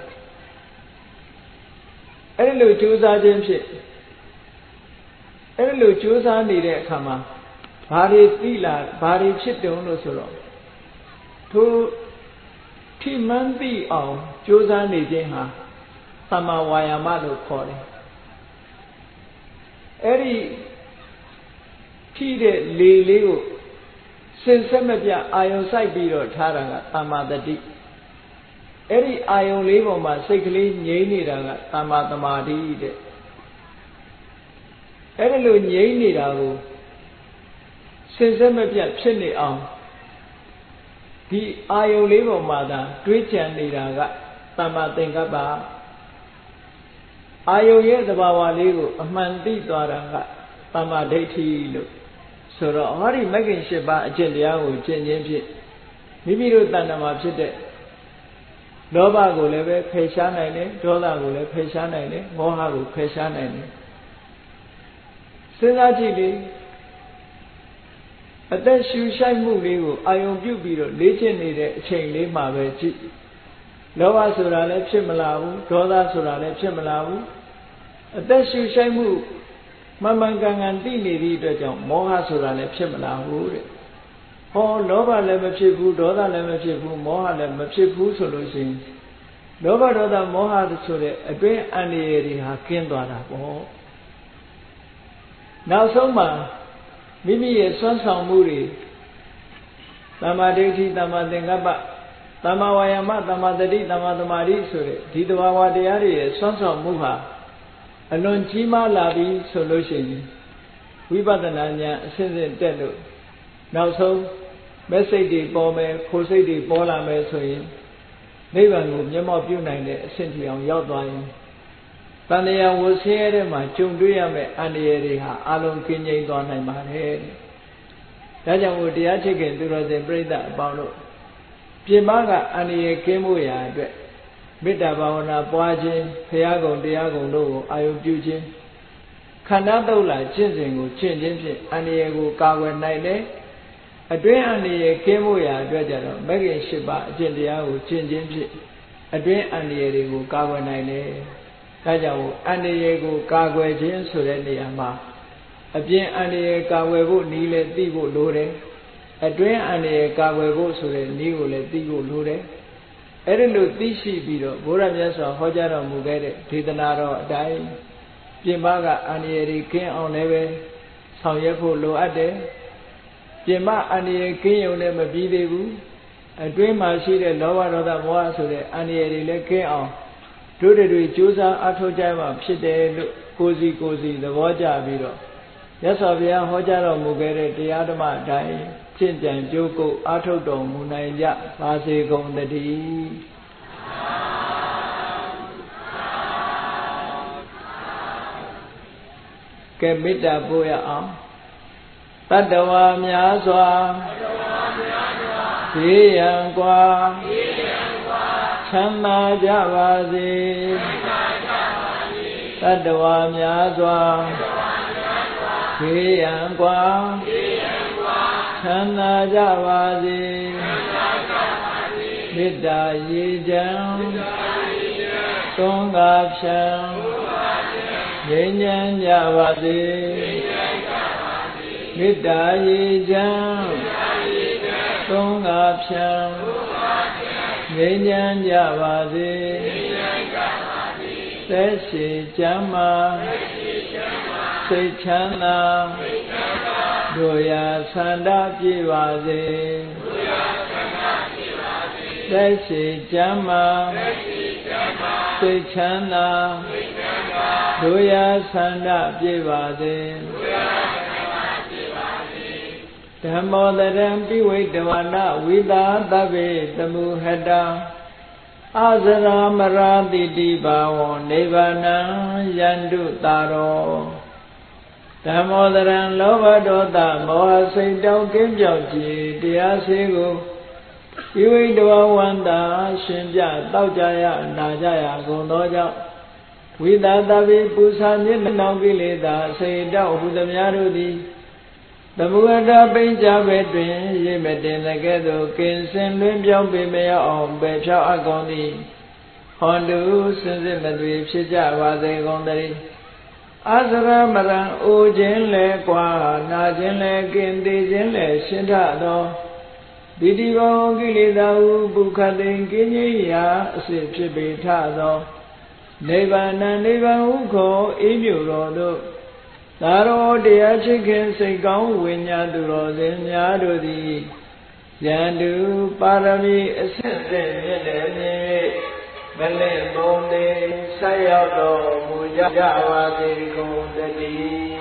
အဲ့ဒီလိုကြိုးစားခြင်းဖြင့်အဲ့ဒီလိုကြိုးစားနေတဲ့အခါမှာဘာတွေသိလာဘာတွေဖြစ်တုံလို့ဆိုတော့ထိုထိမှန်းသိအောင်ကြိုးစားနေခြင်းဟာသမ္မာဝါယာမလို့ခေါ်တယ်အဲ့ဒီထိတဲ့လေလေးကိုစင်ဆက်မပြအာယုံစိုက်ပြီးတော့ထားတာကသမ္မာတတိအဲ့ဒီအာယုံလေးပေါ်မှာစိတ်ကလေးငြိမ်းနေတာကသမ္မာသမာဓိတဲ့အဲ့ဒီလိုငြိမ်းနေတာကိုစင်ဆက်မပြဖြစ်နေအောင်ဒီအာယုံလေးပေါ်မှာသာတွေးကြံနေတာကသမ္မာသင်္ကပ္ပအာယုံရဲ့သဘာဝလေးကိုအမှန်သိသွားတာကသမ္မာဒိဋ္ဌိလို့ဆိုတော့ဟောဒီမဂ္ဂင်၈ပါးအကျင့်တရားကိုကျင့်ခြင်းဖြင့်မိမိတို့တဏ္ဍာမှာဖြစ်တဲ့လောဘကိုလည်းပဲဖယ်ရှားနိုင်တယ်ဒေါသကိုလည်းဖယ်ရှားနိုင်တယ်မောဟကိုဖယ်ရှားနိုင်တယ်စဉ်းစားကြည့်လေအသက်ရှူရှိုက်မှုလေးကိုအာယုံပြုပြီးတော့လေ့ကျင့်နေတဲ့အချိန်လေးမှာပဲကြည့်လောဘဆိုတာလည်းဖြစ်မလာဘူးဒေါသဆိုတာလည်းဖြစ်မလာဘူးအသက်ရှူရှိုက်မှုမှန်မှန်ကန်ကန်သိနေသည့်အတွက်ကြောင့်မောဟဆိုတာလည်းဖြစ်မလာဘူးတဲ့ဟောလောဘလည်းမဖြစ်ဘူးဒေါသလည်းမဖြစ်ဘူးမောဟလည်းမဖြစ်ဘူးဆိုလို့ရှိရင်လောဘဒေါသမောဟဆိုတဲ့အတွင်းအန္တရာယ်တွေဟာကင်းသွားတာပေါ့နောက်ဆုံးမှာမိမိရဲ့စွမ်းဆောင်မှုတွေသမ္မာဒိဋ္ဌိသမ္မာသင်္ကပ္ပသမ္မာဝါယာမသမ္မာတတိသမ္မာသမာဓိဆိုတဲ့ဒီသဘာဝတရားတွေရဲ့စွမ်းဆောင်မှုဟာအလွန်ကြီးမားလာပြီဆိုလို့ရှိရင်ဝိပဿနာဉာဏ်အစဉ်စဉ်တက်လို့နောက်ဆုံးမဲ့စိတ်တွေပေါ်မယ်ခိုးစိတ်တွေပေါ်လာမယ်ဆိုရင်နိဗ္ဗာန်ကိုမျက်မှောက်ပြုနိုင်တဲ့အဆင့်ထိအောင်ရောက်သွားရင်တဏှာဝဆင်းရဲတဲ့မှာကြုံတွေ့ရမယ့်အန္တရာယ်တွေဟာအလုံးကင်းငြိမ်းသွားနိုင်ပါတယ်။ဒါကြောင့်မို့တရားချစ်ခင်သူတော်စင်ပြိဿအပေါင်းတို့ပြင်ပကအန္တရာယ်ကင်းဖို့ရာအတွက်မေတ္တာဘာဝနာပွားခြင်းဘုရားကုံတရားကုံတို့ကိုအာရုံပြုခြင်းခန္ဓာတုတ်လာကျင့်စဉ်ကိုကျင့်ခြင်းဖြင့်အန္တရာယ်ကိုကာကွယ်နိုင်တယ်အတွင်းအန္တရာယ်ကင်းဖို့ရာအတွက်ကြတော့မဂ္ဂင်၈ပါးအကျင့်တရားကိုကျင့်ခြင်းဖြင့်အတွင်းအန္တရာယ်တွေကိုကာကွယ်နိုင်တယ်ဒါကြောင့်အန္တရာယ်ကိုကာကွယ်ခြင်းဆိုတဲ့နေရာမှာအပြင်အန္တရာယ်ကာကွယ်ဖို့နည်းလည်းသိဖို့လိုတယ်အတွင်းအန္တရာယ်ကာကွယ်ဖို့ဆိုတဲ့နည်းကိုလည်းသိဖို့လိုတယ်အဲ့ဒီလိုသိရှိပြီးတော့ဘုရားမြတ်စွာဟောကြားတော်မူခဲ့တဲ့ဒေသနာတော်အတိုင်းပြင်ပကအန္တရာယ်တွေကင်းအောင်လည်းပဲဆောင်ရွက်ဖို့လိုအပ်တယ်ပြင်ပအန္တရာယ်ကင်းရုံနဲ့မပြီးသေးဘူးအတွင်းမှာရှိတဲ့လောဘဒေါသမောဟဆိုတဲ့အန္တရာယ်တွေလည်းကင်းအောင်တို့တွေကြိုးစားအထောက်ကြမှာဖြစ်တယ်လို့ကိုယ်စီကိုယ်စီသဘောကျပြီးတော့မြတ်စွာဘုရားဟောကြားတော်မူခဲ့တဲ့တရားဓမ္မအတိုင်းကျင့်ကြံကြိုးကုပ်အထောက်တော်မူနိုင်ကြပါစေကုန်သတည်းကဲမေတ္တာပို့ရအောင်တတ္တဝါများစွာဘေးရန်ကွာချမ်းသာကြပါစေတတ္တဝါများစွာဘေးရန်ကွာချမ်းသာကြပါစေမေတ္တာရေချမ်းသုံးကားဖြံငြိမ်းချမ်းကြပါစေမေတ္တာရေချမ်းသုံးကားဖြံငြိမ်းချမ်းကြပါစေသက်ရှိချမ်းသာစိတ်ချမ်းသာတို့ရာဆန္ဒပြည့်ပါစေသက်ရှိချမ်းသာစိတ်ချမ်းသာတို့ရာဆန္ဒပြည့်ပါစေ Dhammo Dharam Pivaitavana Vida Tabe Tamu Heta Asara Maraditi Bhavo Nivana Yandu Taro Dhammo Dharam Lovadota Moha Saitao Kimjauji Diyasego Pivaitavanda Shinja Taujaya Najaya Gondoja Vida Tabe Pusanya Naukileda Saitao Hudamyarudi Tamuada Pinja Bedwin, Yemetin Lagedo, Kinsin, Limpiao Bimea on Becha Agoni, Hondu, Sinzimadri, Shija, Vade Gondari, Azara Maran, Ujin Le Qua, Najin Le, Gindi Jin Le, Shintado, Bidivo Gilida, Bukadin Ginia, Sipchibitado, Nevana Neva Uko, Imuro. Taro deya chicken say gone when yaduro then yadudi Yandu parami ascended Belen Bonde Sayado Mujawadi Kondadi